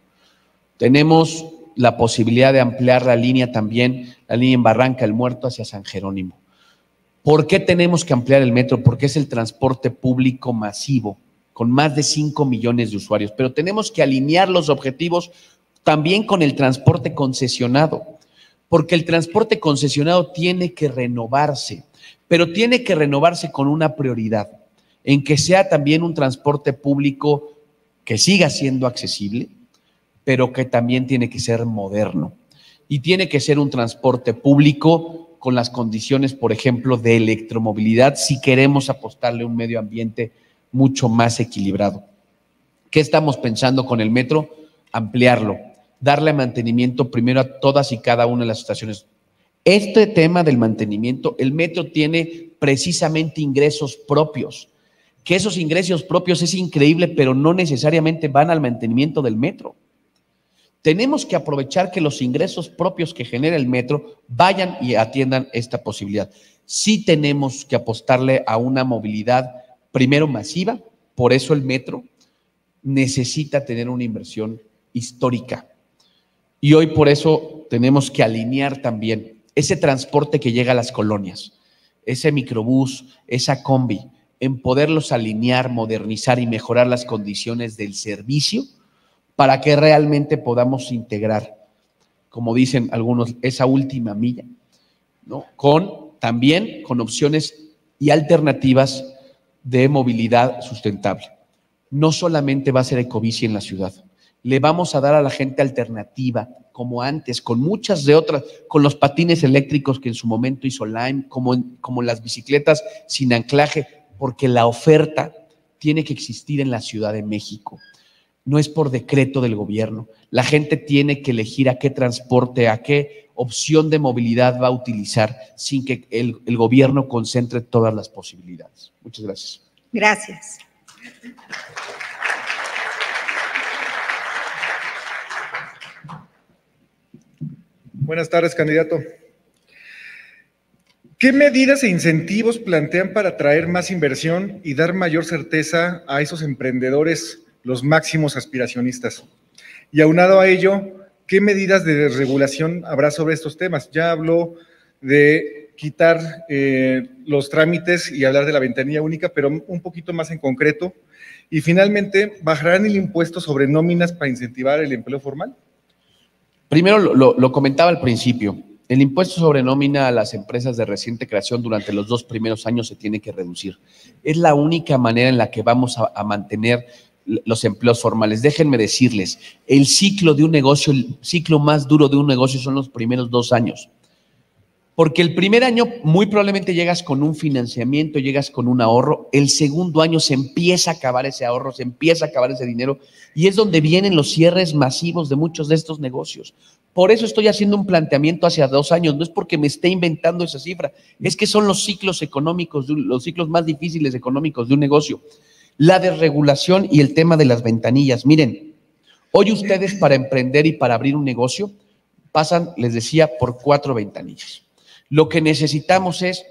Tenemos la posibilidad de ampliar la línea también, la línea en Barranca del Muerto hacia San Jerónimo. ¿Por qué tenemos que ampliar el metro? Porque es el transporte público masivo, con más de cinco millones de usuarios. Pero tenemos que alinear los objetivos también con el transporte concesionado, porque el transporte concesionado tiene que renovarse, pero tiene que renovarse con una prioridad, en que sea también un transporte público que siga siendo accesible, pero que también tiene que ser moderno. Y tiene que ser un transporte público con las condiciones, por ejemplo, de electromovilidad, si queremos apostarle a un medio ambiente mucho más equilibrado. ¿Qué estamos pensando con el metro? Ampliarlo, darle mantenimiento primero a todas y cada una de las estaciones. Este tema del mantenimiento, el metro tiene precisamente ingresos propios, que esos ingresos propios es increíble, pero no necesariamente van al mantenimiento del metro. Tenemos que aprovechar que los ingresos propios que genera el metro vayan y atiendan esta posibilidad. Sí tenemos que apostarle a una movilidad primero masiva, por eso el metro necesita tener una inversión histórica. Y hoy por eso tenemos que alinear también ese transporte que llega a las colonias, ese microbús, esa combi, en poderlos alinear, modernizar y mejorar las condiciones del servicio para que realmente podamos integrar, como dicen algunos, esa última milla, ¿no? Con también con opciones y alternativas de movilidad sustentable. No solamente va a ser ecobici en la ciudad. Le vamos a dar a la gente alternativa, como antes, con muchas de otras, con los patines eléctricos que en su momento hizo Lime, como, como las bicicletas sin anclaje, porque la oferta tiene que existir en la Ciudad de México. No es por decreto del gobierno. La gente tiene que elegir a qué transporte, a qué opción de movilidad va a utilizar sin que el, el gobierno concentre todas las posibilidades. Muchas gracias. Gracias. Buenas tardes, candidato. ¿Qué medidas e incentivos plantean para atraer más inversión y dar mayor certeza a esos emprendedores, los máximos aspiracionistas? Y aunado a ello, ¿qué medidas de regulación habrá sobre estos temas? Ya habló de quitar eh, los trámites y hablar de la ventanilla única, pero un poquito más en concreto. Y finalmente, ¿bajarán el impuesto sobre nóminas para incentivar el empleo formal? Primero, lo, lo comentaba al principio, el impuesto sobre nómina a las empresas de reciente creación durante los dos primeros años se tiene que reducir. Es la única manera en la que vamos a, a mantener los empleos formales. Déjenme decirles, el ciclo de un negocio, el ciclo más duro de un negocio son los primeros dos años. Porque el primer año muy probablemente llegas con un financiamiento, llegas con un ahorro, el segundo año se empieza a acabar ese ahorro, se empieza a acabar ese dinero y es donde vienen los cierres masivos de muchos de estos negocios. Por eso estoy haciendo un planteamiento hacia dos años, no es porque me esté inventando esa cifra, es que son los ciclos económicos, los ciclos más difíciles económicos de un negocio. La desregulación y el tema de las ventanillas. Miren, hoy ustedes para emprender y para abrir un negocio pasan, les decía, por cuatro ventanillas. Lo que necesitamos es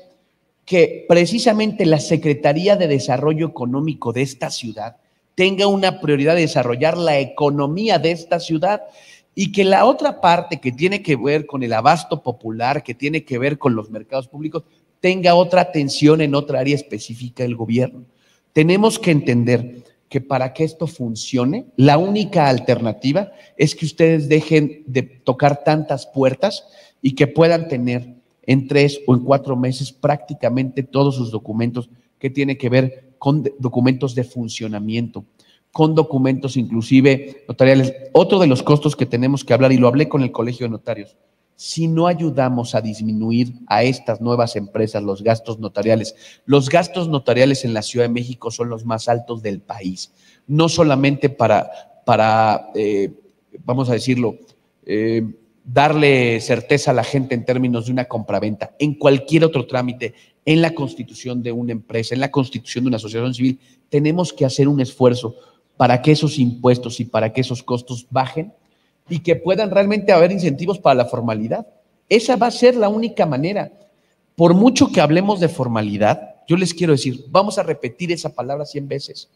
que precisamente la Secretaría de Desarrollo Económico de esta ciudad tenga una prioridad de desarrollar la economía de esta ciudad y que la otra parte que tiene que ver con el abasto popular, que tiene que ver con los mercados públicos, tenga otra atención en otra área específica del gobierno. Tenemos que entender que para que esto funcione, la única alternativa es que ustedes dejen de tocar tantas puertas y que puedan tener en tres o en cuatro meses prácticamente todos sus documentos que tienen que ver con documentos de funcionamiento, con documentos inclusive notariales. Otro de los costos que tenemos que hablar, y lo hablé con el Colegio de Notarios, si no ayudamos a disminuir a estas nuevas empresas los gastos notariales, los gastos notariales en la Ciudad de México son los más altos del país, no solamente para, para eh, vamos a decirlo, eh, darle certeza a la gente en términos de una compraventa, en cualquier otro trámite, en la constitución de una empresa, en la constitución de una asociación civil, tenemos que hacer un esfuerzo para que esos impuestos y para que esos costos bajen y que puedan realmente haber incentivos para la formalidad. Esa va a ser la única manera. Por mucho que hablemos de formalidad, yo les quiero decir, vamos a repetir esa palabra cien veces.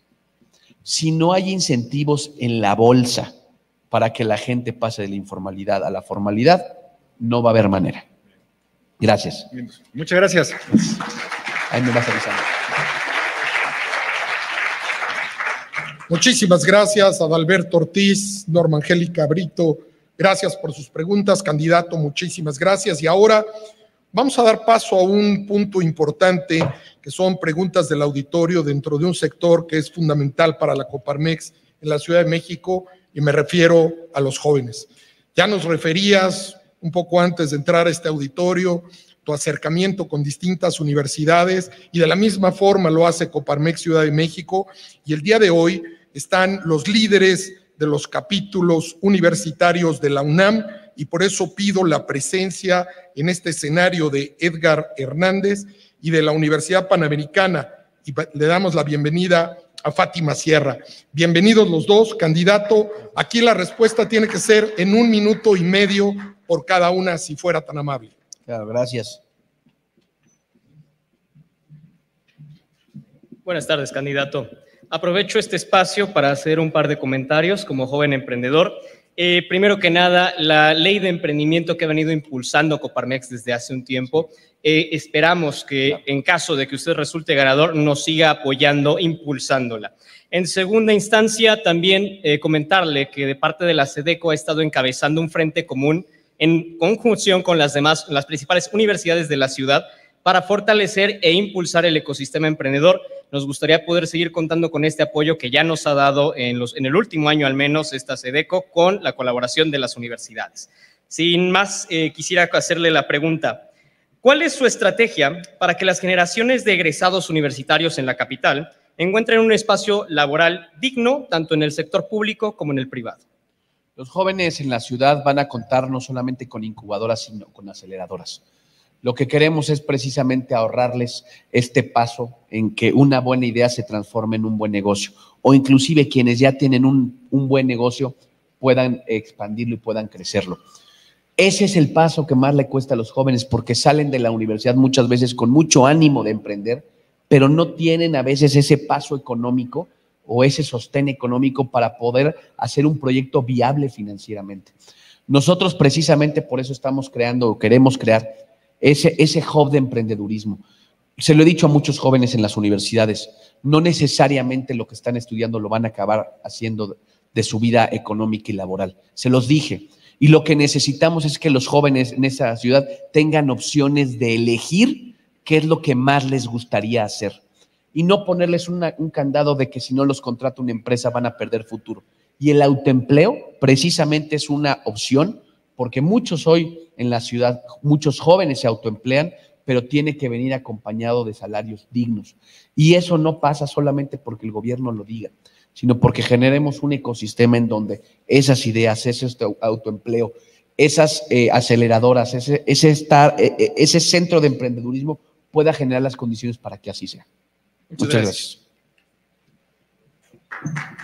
Si no hay incentivos en la bolsa para que la gente pase de la informalidad a la formalidad, no va a haber manera. Gracias. Muchas gracias. Ahí me vas avisando. Muchísimas gracias, Adalberto Ortiz, Norma Angélica Brito. Gracias por sus preguntas, candidato. Muchísimas gracias. Y ahora vamos a dar paso a un punto importante, que son preguntas del auditorio dentro de un sector que es fundamental para la Coparmex en la Ciudad de México, y me refiero a los jóvenes. Ya nos referías un poco antes de entrar a este auditorio, tu acercamiento con distintas universidades, y de la misma forma lo hace Coparmex Ciudad de México, y el día de hoy están los líderes de los capítulos universitarios de la UNAM, y por eso pido la presencia en este escenario de Edgar Hernández y de la Universidad Panamericana, y le damos la bienvenida a Fátima Sierra. Bienvenidos los dos, candidato. Aquí la respuesta tiene que ser en un minuto y medio por cada una, si fuera tan amable. Claro, gracias. Buenas tardes, candidato. Aprovecho este espacio para hacer un par de comentarios como joven emprendedor. Eh, primero que nada, la ley de emprendimiento que ha venido impulsando Coparmex desde hace un tiempo, eh, esperamos que en caso de que usted resulte ganador, nos siga apoyando, impulsándola. En segunda instancia, también eh, comentarle que de parte de la SEDECO ha estado encabezando un frente común en conjunción con las demás, las principales universidades de la ciudad para fortalecer e impulsar el ecosistema emprendedor, Nos gustaría poder seguir contando con este apoyo que ya nos ha dado en, los, en el último año al menos esta SEDECO con la colaboración de las universidades. Sin más, eh, quisiera hacerle la pregunta, ¿cuál es su estrategia para que las generaciones de egresados universitarios en la capital encuentren un espacio laboral digno tanto en el sector público como en el privado? Los jóvenes en la ciudad van a contar no solamente con incubadoras, sino con aceleradoras. Lo que queremos es precisamente ahorrarles este paso en que una buena idea se transforme en un buen negocio, o inclusive quienes ya tienen un, un buen negocio puedan expandirlo y puedan crecerlo. Ese es el paso que más le cuesta a los jóvenes, porque salen de la universidad muchas veces con mucho ánimo de emprender, pero no tienen a veces ese paso económico o ese sostén económico para poder hacer un proyecto viable financieramente. Nosotros precisamente por eso estamos creando o queremos crear ese, ese hub de emprendedurismo. Se lo he dicho a muchos jóvenes en las universidades, no necesariamente lo que están estudiando lo van a acabar haciendo de su vida económica y laboral. Se los dije. Y lo que necesitamos es que los jóvenes en esa ciudad tengan opciones de elegir qué es lo que más les gustaría hacer. Y no ponerles una, un candado de que si no los contrata una empresa van a perder futuro. Y el autoempleo precisamente es una opción, porque muchos hoy en la ciudad, muchos jóvenes se autoemplean, pero tiene que venir acompañado de salarios dignos. Y eso no pasa solamente porque el gobierno lo diga, sino porque generemos un ecosistema en donde esas ideas, ese autoempleo, esas eh, aceleradoras, ese, ese, estar, eh, ese centro de emprendedurismo pueda generar las condiciones para que así sea. Muchas, Muchas gracias. gracias.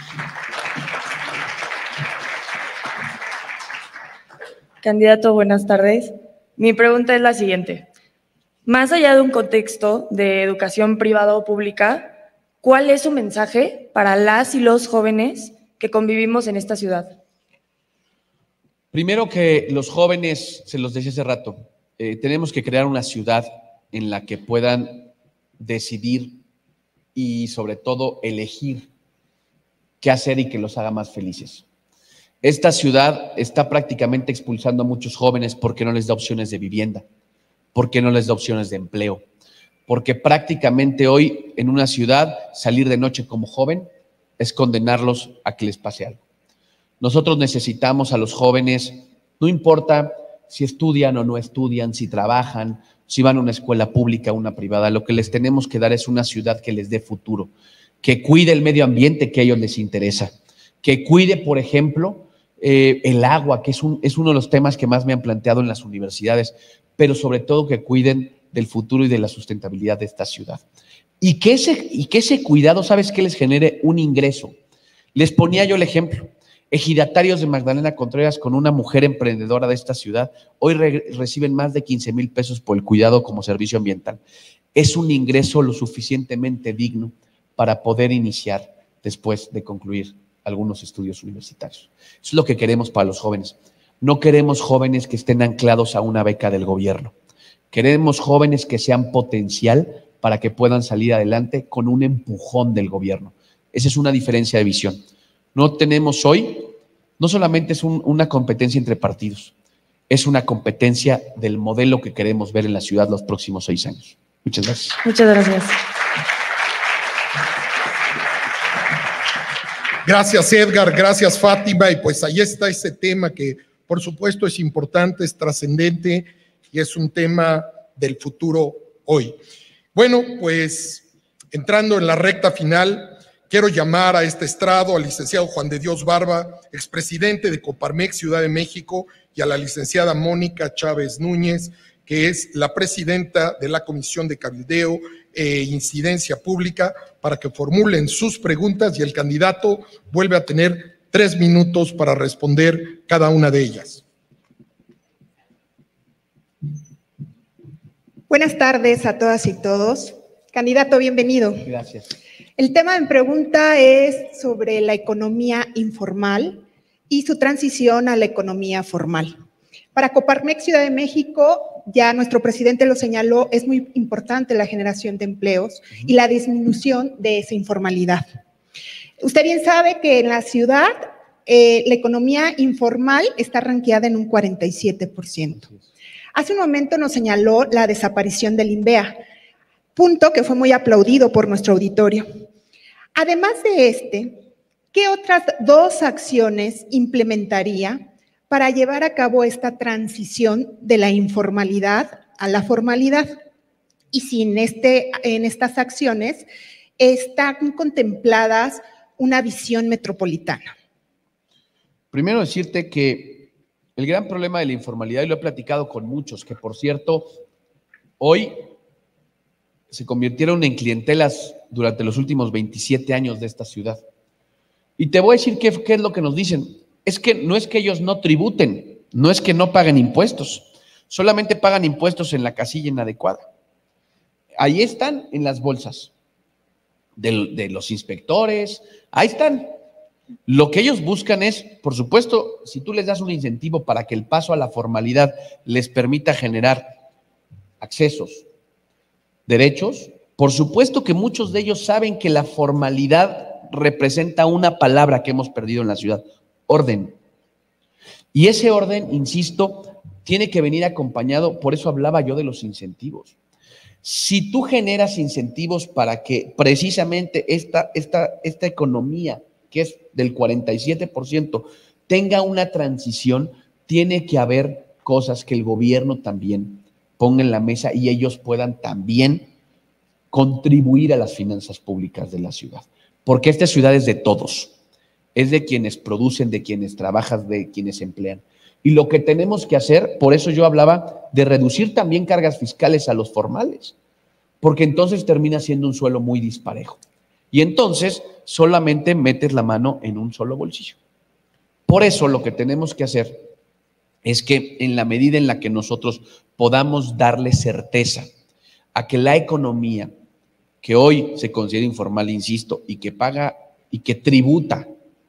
Candidato, buenas tardes. Mi pregunta es la siguiente. Más allá de un contexto de educación privada o pública, ¿cuál es su mensaje para las y los jóvenes que convivimos en esta ciudad? Primero que los jóvenes, se los decía hace rato, eh, tenemos que crear una ciudad en la que puedan decidir y sobre todo elegir qué hacer y que los haga más felices. Esta ciudad está prácticamente expulsando a muchos jóvenes porque no les da opciones de vivienda, porque no les da opciones de empleo, porque prácticamente hoy en una ciudad salir de noche como joven es condenarlos a que les pase algo. Nosotros necesitamos a los jóvenes, no importa si estudian o no estudian, si trabajan, si van a una escuela pública o una privada, lo que les tenemos que dar es una ciudad que les dé futuro, que cuide el medio ambiente que a ellos les interesa, que cuide, por ejemplo, eh, el agua, que es, un, es uno de los temas que más me han planteado en las universidades, pero sobre todo que cuiden del futuro y de la sustentabilidad de esta ciudad. Y que ese, y que ese cuidado, ¿sabes qué? Les genere un ingreso. Les ponía yo el ejemplo. Ejidatarios de Magdalena Contreras con una mujer emprendedora de esta ciudad, hoy re reciben más de quince mil pesos por el cuidado como servicio ambiental. Es un ingreso lo suficientemente digno para poder iniciar después de concluir algunos estudios universitarios. Eso es lo que queremos para los jóvenes. No queremos jóvenes que estén anclados a una beca del gobierno. Queremos jóvenes que sean potencial para que puedan salir adelante con un empujón del gobierno. Esa es una diferencia de visión. No tenemos hoy, no solamente es un, una competencia entre partidos, es una competencia del modelo que queremos ver en la ciudad los próximos seis años. Muchas gracias. Muchas gracias. Gracias, Edgar, gracias, Fátima, y pues ahí está ese tema que por supuesto es importante, es trascendente y es un tema del futuro hoy. Bueno, pues entrando en la recta final, quiero llamar a este estrado al licenciado Juan de Dios Barba, expresidente de Coparmex Ciudad de México, y a la licenciada Mónica Chávez Núñez, que es la presidenta de la Comisión de Cabildeo e Incidencia Pública, para que formulen sus preguntas y el candidato vuelve a tener tres minutos para responder cada una de ellas. Buenas tardes a todas y todos. Candidato, bienvenido. Gracias. El tema en pregunta es sobre la economía informal y su transición a la economía formal. Para Coparmex Ciudad de México, ya nuestro presidente lo señaló, es muy importante la generación de empleos y la disminución de esa informalidad. Usted bien sabe que en la ciudad eh, la economía informal está ranqueada en un cuarenta y siete por ciento. Hace un momento nos señaló la desaparición del INVEA. punto que fue muy aplaudido por nuestro auditorio. Además de este, ¿qué otras dos acciones implementaría para llevar a cabo esta transición de la informalidad a la formalidad? Y si en, este, en estas acciones están contempladas una visión metropolitana. Primero decirte que el gran problema de la informalidad, y lo he platicado con muchos, que por cierto, hoy se convirtieron en clientelas durante los últimos veintisiete años de esta ciudad. Y te voy a decir qué, qué es lo que nos dicen. Es que no es que ellos no tributen, no es que no paguen impuestos, solamente pagan impuestos en la casilla inadecuada. Ahí están en las bolsas de, de los inspectores, ahí están. Lo que ellos buscan es, por supuesto, si tú les das un incentivo para que el paso a la formalidad les permita generar accesos, derechos, por supuesto que muchos de ellos saben que la formalidad representa una palabra que hemos perdido en la ciudad: orden. Y ese orden, insisto, tiene que venir acompañado, por eso hablaba yo de los incentivos. Si tú generas incentivos para que precisamente esta, esta, esta economía, que es del cuarenta y siete por ciento, tenga una transición, tiene que haber cosas que el gobierno también ponga en la mesa y ellos puedan también contribuir a las finanzas públicas de la ciudad. Porque esta ciudad es de todos, es de quienes producen, de quienes trabajan, de quienes emplean. Y lo que tenemos que hacer, por eso yo hablaba de reducir también cargas fiscales a los formales, porque entonces termina siendo un suelo muy disparejo. Y entonces solamente metes la mano en un solo bolsillo. Por eso lo que tenemos que hacer es que en la medida en la que nosotros podamos darle certeza a que la economía que hoy se considera informal, insisto, y que paga y que tributa,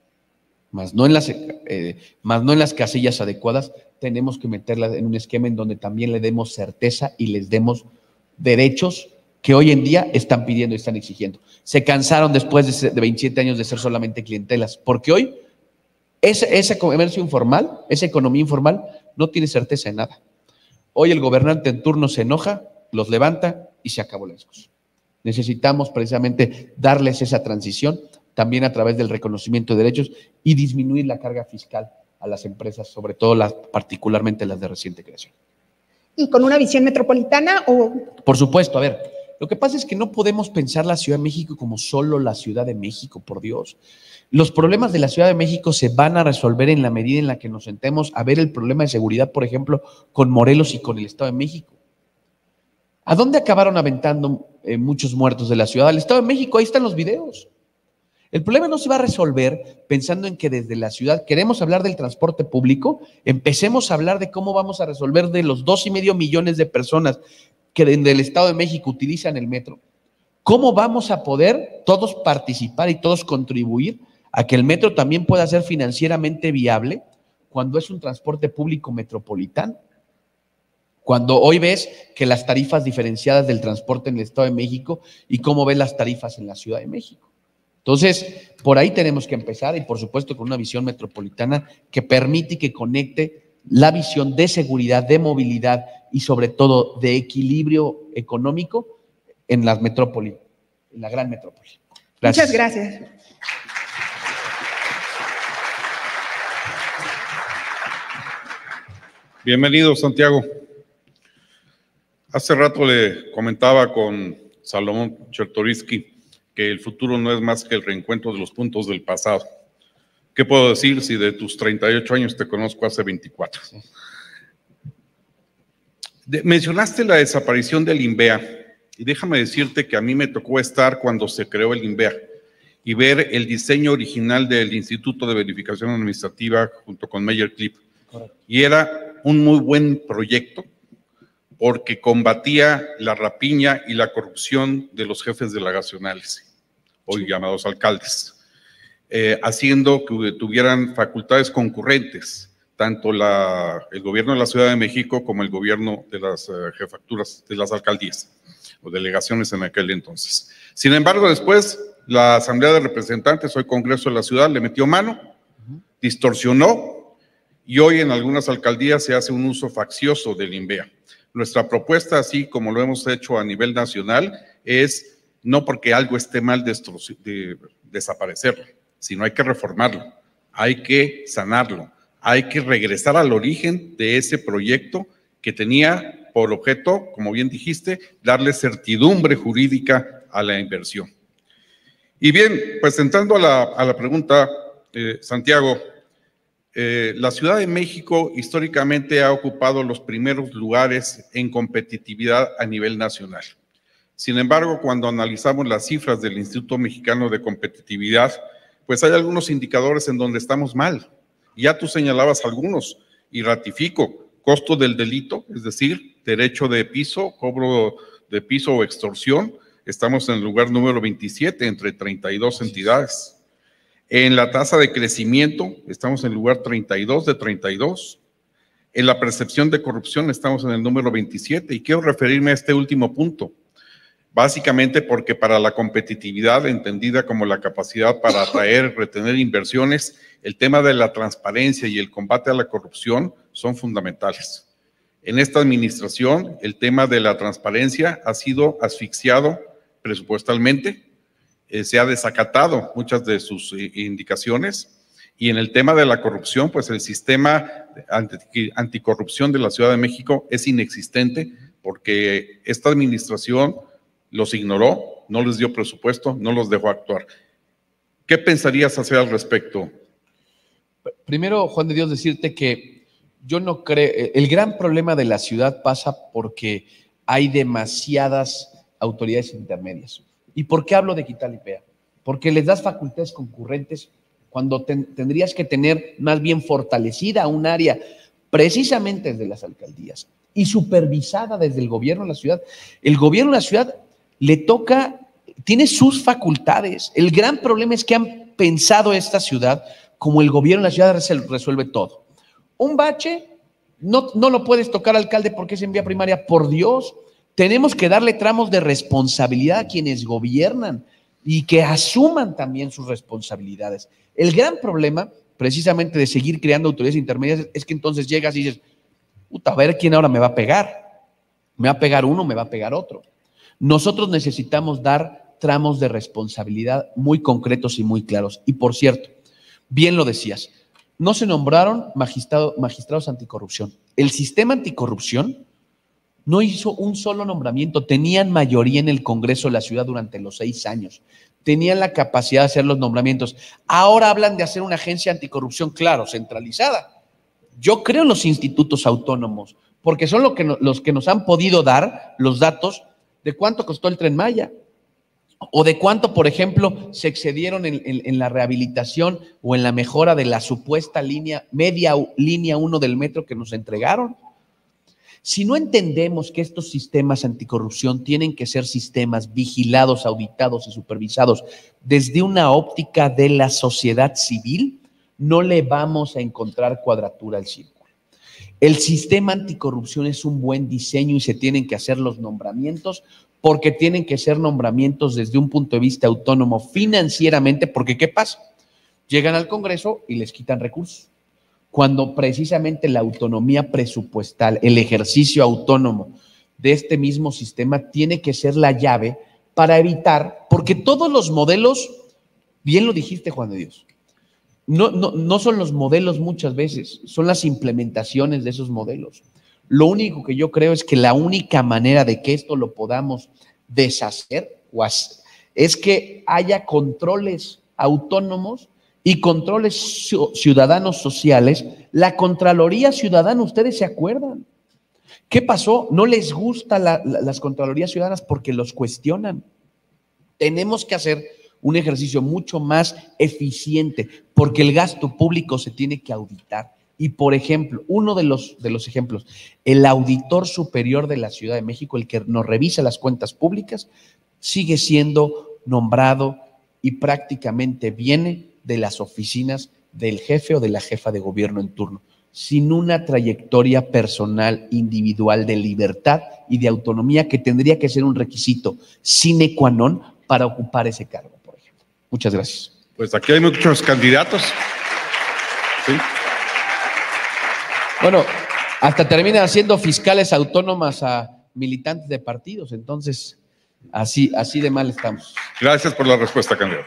más no en las, eh, más no en las casillas adecuadas, tenemos que meterla en un esquema en donde también le demos certeza y les demos derechos que hoy en día están pidiendo y están exigiendo. Se cansaron después de veintisiete años de ser solamente clientelas, porque hoy ese, ese comercio informal, esa economía informal, no tiene certeza en nada. Hoy el gobernante en turno se enoja, los levanta y se acabó la discusión. Necesitamos precisamente darles esa transición también a través del reconocimiento de derechos y disminuir la carga fiscal a las empresas, sobre todo las, particularmente las de reciente creación. ¿Y con una visión metropolitana o...? Por supuesto, a ver, lo que pasa es que no podemos pensar la Ciudad de México como solo la Ciudad de México, por Dios. Los problemas de la Ciudad de México se van a resolver en la medida en la que nos sentemos a ver el problema de seguridad, por ejemplo, con Morelos y con el Estado de México. ¿A dónde acabaron aventando eh, muchos muertos de la ciudad? Al Estado de México, ahí están los videos. El problema no se va a resolver pensando en que desde la ciudad queremos hablar del transporte público, empecemos a hablar de cómo vamos a resolver de los dos y medio millones de personas que desde el Estado de México utilizan el metro. ¿Cómo vamos a poder todos participar y todos contribuir a que el metro también pueda ser financieramente viable cuando es un transporte público metropolitano? Cuando hoy ves que las tarifas diferenciadas del transporte en el Estado de México y cómo ves las tarifas en la Ciudad de México. Entonces, por ahí tenemos que empezar y por supuesto con una visión metropolitana que permite y que conecte la visión de seguridad, de movilidad y sobre todo de equilibrio económico en las metrópolis, en la gran metrópoli. Gracias. Muchas gracias. Bienvenido, Santiago. Hace rato le comentaba con Salomón Chertoriski que el futuro no es más que el reencuentro de los puntos del pasado. ¿Qué puedo decir si de tus treinta y ocho años te conozco hace veinticuatro? De, mencionaste la desaparición del INVEA y déjame decirte que a mí me tocó estar cuando se creó el INVEA y ver el diseño original del Instituto de Verificación Administrativa junto con Meyer Clip. Correcto. Y era un muy buen proyecto porque combatía la rapiña y la corrupción de los jefes delegacionales, hoy llamados alcaldes, eh, haciendo que tuvieran facultades concurrentes, tanto la, el gobierno de la Ciudad de México como el gobierno de las uh, jefaturas, de las alcaldías o delegaciones en aquel entonces. Sin embargo, después la Asamblea de Representantes, hoy Congreso de la Ciudad, le metió mano, uh-huh. distorsionó y hoy en algunas alcaldías se hace un uso faccioso del INVEA. Nuestra propuesta, así como lo hemos hecho a nivel nacional, es no porque algo esté mal de, de desaparecerlo, sino hay que reformarlo, hay que sanarlo, hay que regresar al origen de ese proyecto que tenía por objeto, como bien dijiste, darle certidumbre jurídica a la inversión. Y bien, pues entrando a la, a la pregunta, eh, Santiago, eh, la Ciudad de México históricamente ha ocupado los primeros lugares en competitividad a nivel nacional. Sin embargo, cuando analizamos las cifras del Instituto Mexicano de Competitividad, pues hay algunos indicadores en donde estamos mal. Ya tú señalabas algunos y ratifico, costo del delito, es decir, derecho de piso, cobro de piso o extorsión, estamos en el lugar número veintisiete entre treinta y dos entidades. En la tasa de crecimiento estamos en el lugar treinta y dos de treinta y dos. En la percepción de corrupción estamos en el número veintisiete y quiero referirme a este último punto. Básicamente porque para la competitividad, entendida como la capacidad para atraer, retener inversiones, el tema de la transparencia y el combate a la corrupción son fundamentales. En esta administración, el tema de la transparencia ha sido asfixiado presupuestalmente, eh, se ha desacatado muchas de sus eh, indicaciones, y en el tema de la corrupción, pues el sistema anti, anticorrupción de la Ciudad de México es inexistente porque esta administración los ignoró, no les dio presupuesto, no los dejó actuar. ¿Qué pensarías hacer al respecto? Primero, Juan de Dios, decirte que yo no creo, el gran problema de la ciudad pasa porque hay demasiadas autoridades intermedias. ¿Y por qué hablo de quitar I P A? Porque les das facultades concurrentes cuando ten, tendrías que tener más bien fortalecida un área precisamente desde las alcaldías y supervisada desde el gobierno de la ciudad. El gobierno de la ciudad le toca, tiene sus facultades. El gran problema es que han pensado esta ciudad como el gobierno de la ciudad resuelve todo. Un bache, no, no lo puedes tocar, alcalde, porque es en vía primaria. Por Dios, tenemos que darle tramos de responsabilidad a quienes gobiernan y que asuman también sus responsabilidades. El gran problema, precisamente, de seguir creando autoridades intermedias es que entonces llegas y dices, puta, a ver quién ahora me va a pegar. Me va a pegar uno, me va a pegar otro. Nosotros necesitamos dar tramos de responsabilidad muy concretos y muy claros. Y por cierto, bien lo decías, no se nombraron magistrado, magistrados anticorrupción. El sistema anticorrupción no hizo un solo nombramiento. Tenían mayoría en el Congreso de la ciudad durante los seis años. Tenían la capacidad de hacer los nombramientos. Ahora hablan de hacer una agencia anticorrupción, claro, centralizada. Yo creo en los institutos autónomos, porque son lo que no, los que nos han podido dar los datos de cuánto costó el Tren Maya, o de cuánto, por ejemplo, se excedieron en, en, en la rehabilitación o en la mejora de la supuesta línea, media línea uno del metro que nos entregaron. Si no entendemos que estos sistemas anticorrupción tienen que ser sistemas vigilados, auditados y supervisados desde una óptica de la sociedad civil, no le vamos a encontrar cuadratura al círculo. El sistema anticorrupción es un buen diseño y se tienen que hacer los nombramientos porque tienen que ser nombramientos desde un punto de vista autónomo financieramente, porque ¿qué pasa? Llegan al Congreso y les quitan recursos, cuando precisamente la autonomía presupuestal, el ejercicio autónomo de este mismo sistema tiene que ser la llave para evitar, porque todos los modelos, bien lo dijiste, Juan de Dios, no, no, no son los modelos muchas veces, son las implementaciones de esos modelos. Lo único que yo creo es que la única manera de que esto lo podamos deshacer es que haya controles autónomos y controles ciudadanos sociales. La Contraloría Ciudadana, ustedes se acuerdan. ¿Qué pasó? No les gustan la, la, las Contralorías Ciudadanas porque los cuestionan. Tenemos que hacer un ejercicio mucho más eficiente porque el gasto público se tiene que auditar. Y, por ejemplo, uno de los, de los ejemplos, el auditor superior de la Ciudad de México, el que nos revisa las cuentas públicas, sigue siendo nombrado y prácticamente viene de las oficinas del jefe o de la jefa de gobierno en turno, sin una trayectoria personal, individual, de libertad y de autonomía que tendría que ser un requisito sine qua non para ocupar ese cargo, por ejemplo. Muchas gracias. Pues aquí hay muchos candidatos. Sí. Bueno, hasta terminan haciendo fiscales autónomas a militantes de partidos. Entonces, así, así de mal estamos. Gracias por la respuesta, candidato.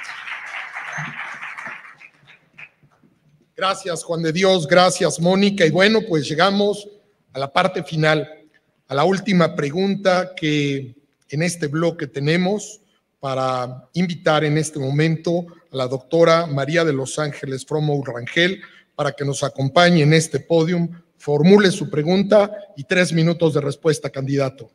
Gracias, Juan de Dios, gracias, Mónica. Y bueno, pues llegamos a la parte final, a la última pregunta que en este bloque tenemos para invitar en este momento a la doctora María de los Ángeles Fromo Rangel para que nos acompañe en este podium, formule su pregunta y tres minutos de respuesta, candidato.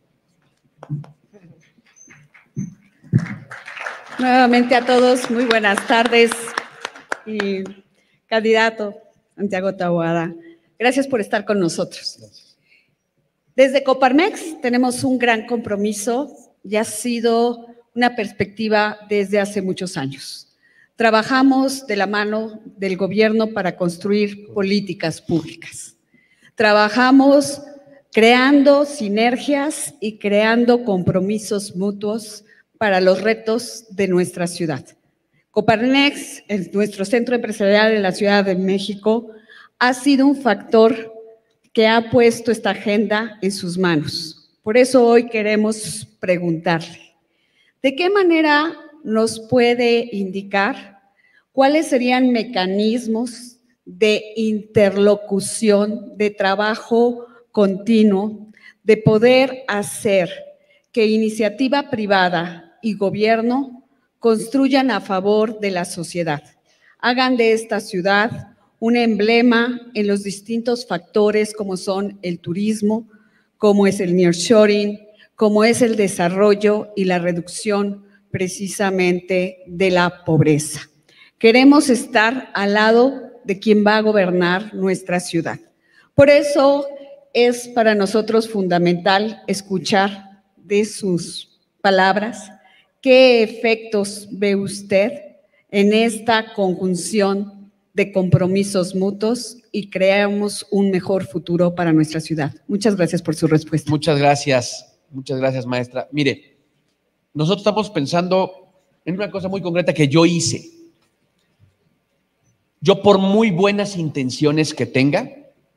Nuevamente a todos, muy buenas tardes. Y candidato Santiago Taboada, gracias por estar con nosotros. Desde Coparmex tenemos un gran compromiso y ha sido una perspectiva desde hace muchos años. Trabajamos de la mano del gobierno para construir políticas públicas. Trabajamos creando sinergias y creando compromisos mutuos para los retos de nuestra ciudad. Coparmex, nuestro centro empresarial en la Ciudad de México, ha sido un factor que ha puesto esta agenda en sus manos. Por eso hoy queremos preguntarle, ¿de qué manera nos puede indicar cuáles serían mecanismos de interlocución, de trabajo continuo, de poder hacer que iniciativa privada y gobierno construyan a favor de la sociedad? Hagan de esta ciudad un emblema en los distintos factores como son el turismo, como es el nearshoring, como es el desarrollo y la reducción precisamente de la pobreza. Queremos estar al lado de quien va a gobernar nuestra ciudad. Por eso es para nosotros fundamental escuchar de sus palabras qué efectos ve usted en esta conjunción de compromisos mutuos y creamos un mejor futuro para nuestra ciudad. Muchas gracias por su respuesta. Muchas gracias, muchas gracias, maestra. Mire, nosotros estamos pensando en una cosa muy concreta que yo hice. Yo, por muy buenas intenciones que tenga,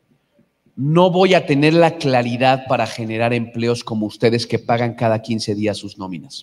no voy a tener la claridad para generar empleos como ustedes que pagan cada quince días sus nóminas.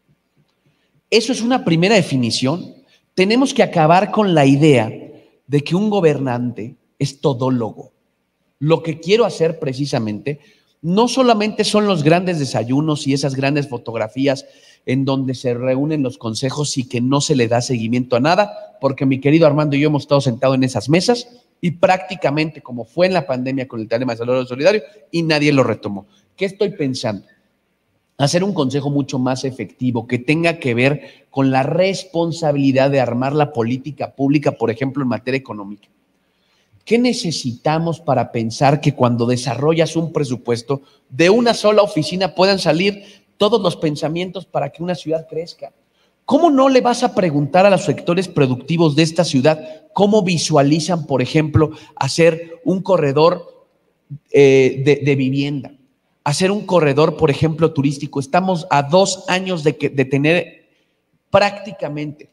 Eso es una primera definición. Tenemos que acabar con la idea de que un gobernante es todólogo. Lo que quiero hacer precisamente no solamente son los grandes desayunos y esas grandes fotografías en donde se reúnen los consejos y que no se le da seguimiento a nada, porque mi querido Armando y yo hemos estado sentados en esas mesas y prácticamente como fue en la pandemia con el tema de salario solidario y nadie lo retomó. ¿Qué estoy pensando? Hacer un consejo mucho más efectivo que tenga que ver con la responsabilidad de armar la política pública, por ejemplo, en materia económica. ¿Qué necesitamos para pensar que cuando desarrollas un presupuesto de una sola oficina puedan salir todos los pensamientos para que una ciudad crezca? ¿Cómo no le vas a preguntar a los sectores productivos de esta ciudad cómo visualizan, por ejemplo, hacer un corredor eh, de, de vivienda? Hacer un corredor, por ejemplo, turístico. Estamos a dos años de, que, de tener prácticamente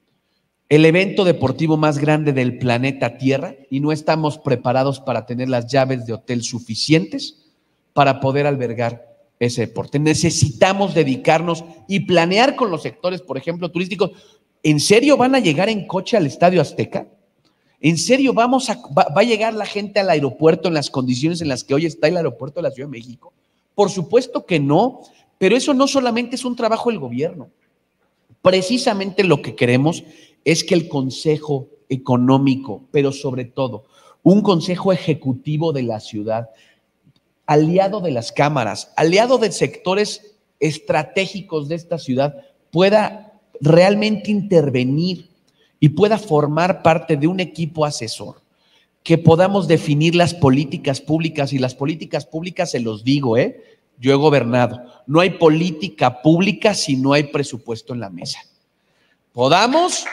el evento deportivo más grande del planeta Tierra y no estamos preparados para tener las llaves de hotel suficientes para poder albergar ese deporte. Necesitamos dedicarnos y planear con los sectores, por ejemplo, turísticos. ¿En serio van a llegar en coche al Estadio Azteca? ¿En serio vamos a, va, va a llegar la gente al aeropuerto en las condiciones en las que hoy está el aeropuerto de la Ciudad de México? Por supuesto que no, pero eso no solamente es un trabajo del gobierno. Precisamente lo que queremos es que el Consejo Económico, pero sobre todo un Consejo Ejecutivo de la ciudad, aliado de las cámaras, aliado de sectores estratégicos de esta ciudad, pueda realmente intervenir y pueda formar parte de un equipo asesor, que podamos definir las políticas públicas, y las políticas públicas se los digo, ¿eh? Yo he gobernado. No hay política pública si no hay presupuesto en la mesa. Podamos,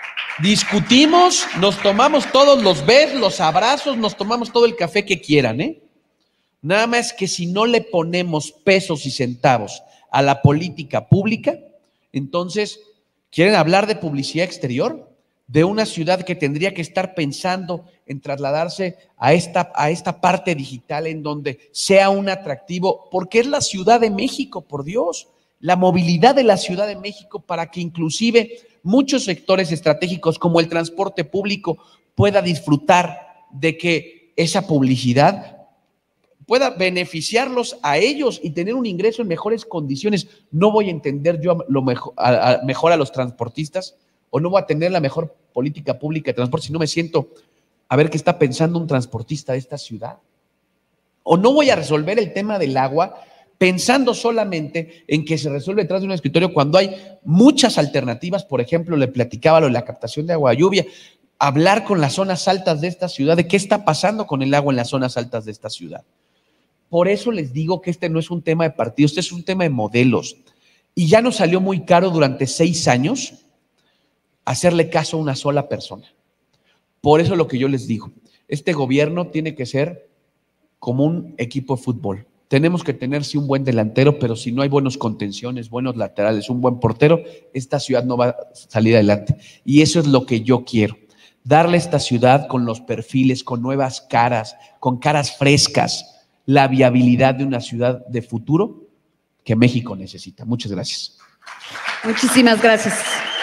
discutimos, nos tomamos todos los besos, los abrazos, nos tomamos todo el café que quieran, ¿eh? Nada más que si no le ponemos pesos y centavos a la política pública, entonces, ¿quieren hablar de publicidad exterior? de una ciudad que tendría que estar pensando en trasladarse a esta, a esta parte digital en donde sea un atractivo, porque es la Ciudad de México, por Dios, la movilidad de la Ciudad de México para que inclusive muchos sectores estratégicos como el transporte público pueda disfrutar de que esa publicidad pueda beneficiarlos a ellos y tener un ingreso en mejores condiciones. No voy a entender yo lo mejor, a, a, mejor a los transportistas, o no voy a tener la mejor política pública de transporte si no me siento a ver qué está pensando un transportista de esta ciudad. O no voy a resolver el tema del agua pensando solamente en que se resuelve detrás de un escritorio cuando hay muchas alternativas. Por ejemplo, le platicaba lo de la captación de agua de lluvia, hablar con las zonas altas de esta ciudad, de qué está pasando con el agua en las zonas altas de esta ciudad. Por eso les digo que este no es un tema de partido, este es un tema de modelos. Y ya nos salió muy caro durante seis años hacerle caso a una sola persona. Por eso lo que yo les digo, este gobierno tiene que ser como un equipo de fútbol. Tenemos que tener sí un buen delantero, pero si no hay buenos contenciones, buenos laterales, un buen portero, esta ciudad no va a salir adelante. Y eso es lo que yo quiero, darle a esta ciudad con los perfiles, con nuevas caras, con caras frescas, la viabilidad de una ciudad de futuro que México necesita. Muchas gracias. Muchísimas gracias.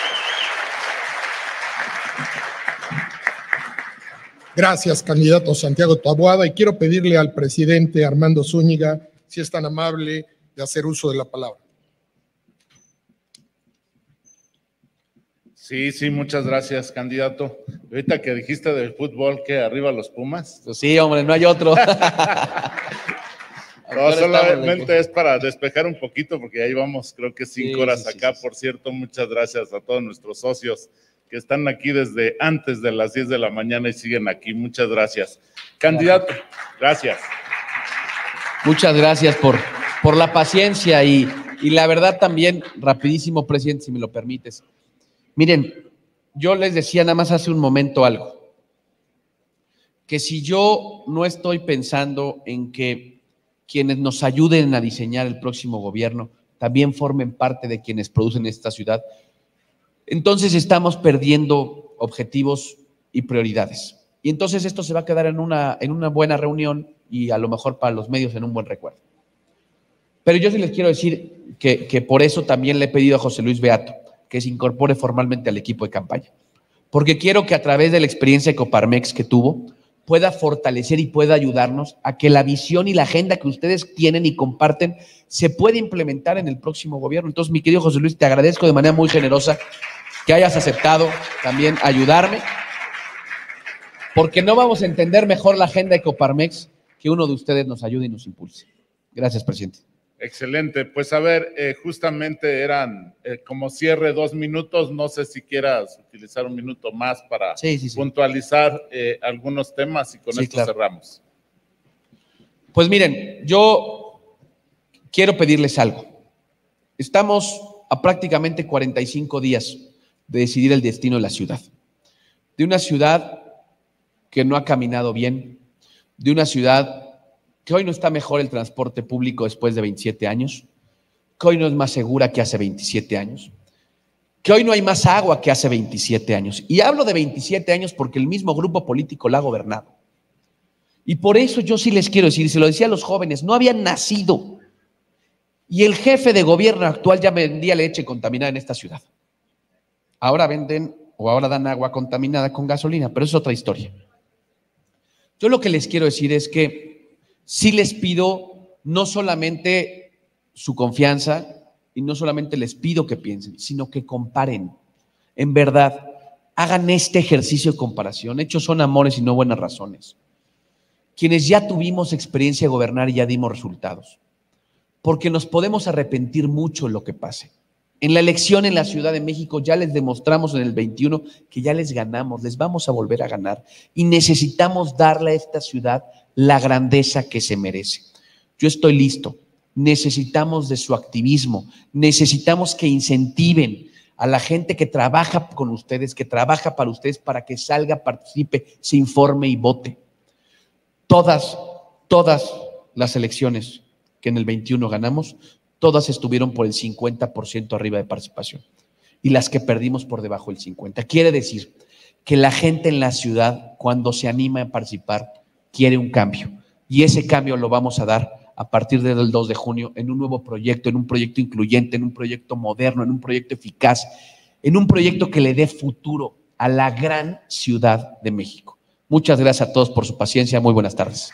Gracias, candidato Santiago Taboada. Y quiero pedirle al presidente Armando Zúñiga, si es tan amable, de hacer uso de la palabra. Sí, sí, muchas gracias, candidato. Ahorita que dijiste del fútbol, que arriba los Pumas. Pues sí, hombre, no hay otro. No, solamente es para despejar un poquito, porque ahí vamos, creo que cinco Sí, horas sí, sí, acá. sí. Por cierto, muchas gracias a todos nuestros socios que están aquí desde antes de las diez de la mañana y siguen aquí. Muchas gracias. Candidato, gracias. Muchas gracias por, por la paciencia y, y la verdad también, rapidísimo, presidente, si me lo permites. Miren, yo les decía nada más hace un momento algo, que si yo no estoy pensando en que quienes nos ayuden a diseñar el próximo gobierno también formen parte de quienes producen esta ciudad, entonces estamos perdiendo objetivos y prioridades. Y entonces esto se va a quedar en una, en una buena reunión y a lo mejor para los medios en un buen recuerdo. Pero yo sí les quiero decir que, que por eso también le he pedido a José Luis Beato que se incorpore formalmente al equipo de campaña. Porque quiero que a través de la experiencia de Coparmex que tuvo, pueda fortalecer y pueda ayudarnos a que la visión y la agenda que ustedes tienen y comparten se pueda implementar en el próximo gobierno. Entonces, mi querido José Luis, te agradezco de manera muy generosa que hayas aceptado también ayudarme, porque no vamos a entender mejor la agenda de Coparmex que uno de ustedes nos ayude y nos impulse. Gracias, presidente. Excelente. Pues a ver, eh, justamente eran eh, como cierre dos minutos. No sé si quieras utilizar un minuto más para sí, sí, sí. puntualizar eh, algunos temas y con Sí, esto claro. cerramos. Pues miren, yo quiero pedirles algo. Estamos a prácticamente cuarenta y cinco días de decidir el destino de la ciudad. De una ciudad que no ha caminado bien, de una ciudad que hoy no está mejor el transporte público después de veintisiete años, que hoy no es más segura que hace veintisiete años, que hoy no hay más agua que hace veintisiete años. Y hablo de veintisiete años porque el mismo grupo político la ha gobernado. Y por eso yo sí les quiero decir, se lo decía a los jóvenes, no habían nacido. Y el jefe de gobierno actual ya vendía leche contaminada en esta ciudad. Ahora venden o ahora dan agua contaminada con gasolina, pero es otra historia. Yo lo que les quiero decir es que sí les pido no solamente su confianza y no solamente les pido que piensen, sino que comparen. En verdad, hagan este ejercicio de comparación. Hechos son amores y no buenas razones. Quienes ya tuvimos experiencia de gobernar y ya dimos resultados, porque nos podemos arrepentir mucho de lo que pase. En la elección en la Ciudad de México ya les demostramos en el veintiuno que ya les ganamos, les vamos a volver a ganar y necesitamos darle a esta ciudad la grandeza que se merece. Yo estoy listo, necesitamos de su activismo, necesitamos que incentiven a la gente que trabaja con ustedes, que trabaja para ustedes, para que salga, participe, se informe y vote. Todas, todas las elecciones que en el veintiuno ganamos, todas estuvieron por el cincuenta por ciento arriba de participación y las que perdimos por debajo del cincuenta por ciento. Quiere decir que la gente en la ciudad, cuando se anima a participar, quiere un cambio. Y ese cambio lo vamos a dar a partir del dos de junio en un nuevo proyecto, en un proyecto incluyente, en un proyecto moderno, en un proyecto eficaz, en un proyecto que le dé futuro a la gran Ciudad de México. Muchas gracias a todos por su paciencia. Muy buenas tardes.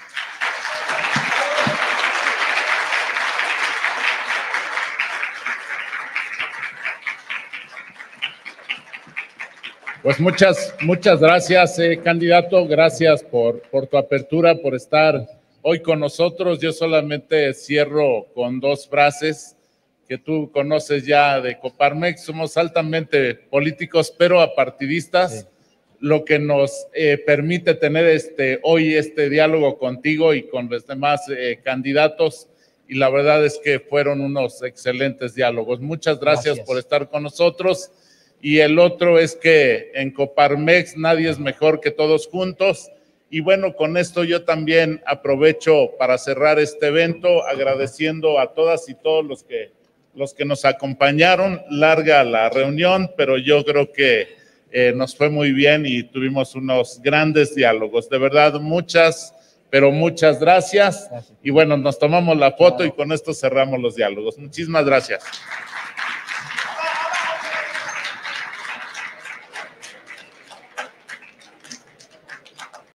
Pues muchas, muchas gracias, eh, candidato. Gracias por, por tu apertura, por estar hoy con nosotros. Yo solamente cierro con dos frases que tú conoces ya de Coparmex. Somos altamente políticos, pero apartidistas, sí. Lo que nos eh, permite tener este, hoy este diálogo contigo y con los demás eh, candidatos. Y la verdad es que fueron unos excelentes diálogos. Muchas gracias, gracias por estar con nosotros. Y el otro es que en Coparmex nadie es mejor que todos juntos. Y bueno, con esto yo también aprovecho para cerrar este evento agradeciendo a todas y todos los que, los que nos acompañaron. Larga la reunión, pero yo creo que eh, nos fue muy bien y tuvimos unos grandes diálogos. De verdad, muchas, pero muchas gracias. gracias. Y bueno, nos tomamos la foto y con esto cerramos los diálogos. Muchísimas gracias.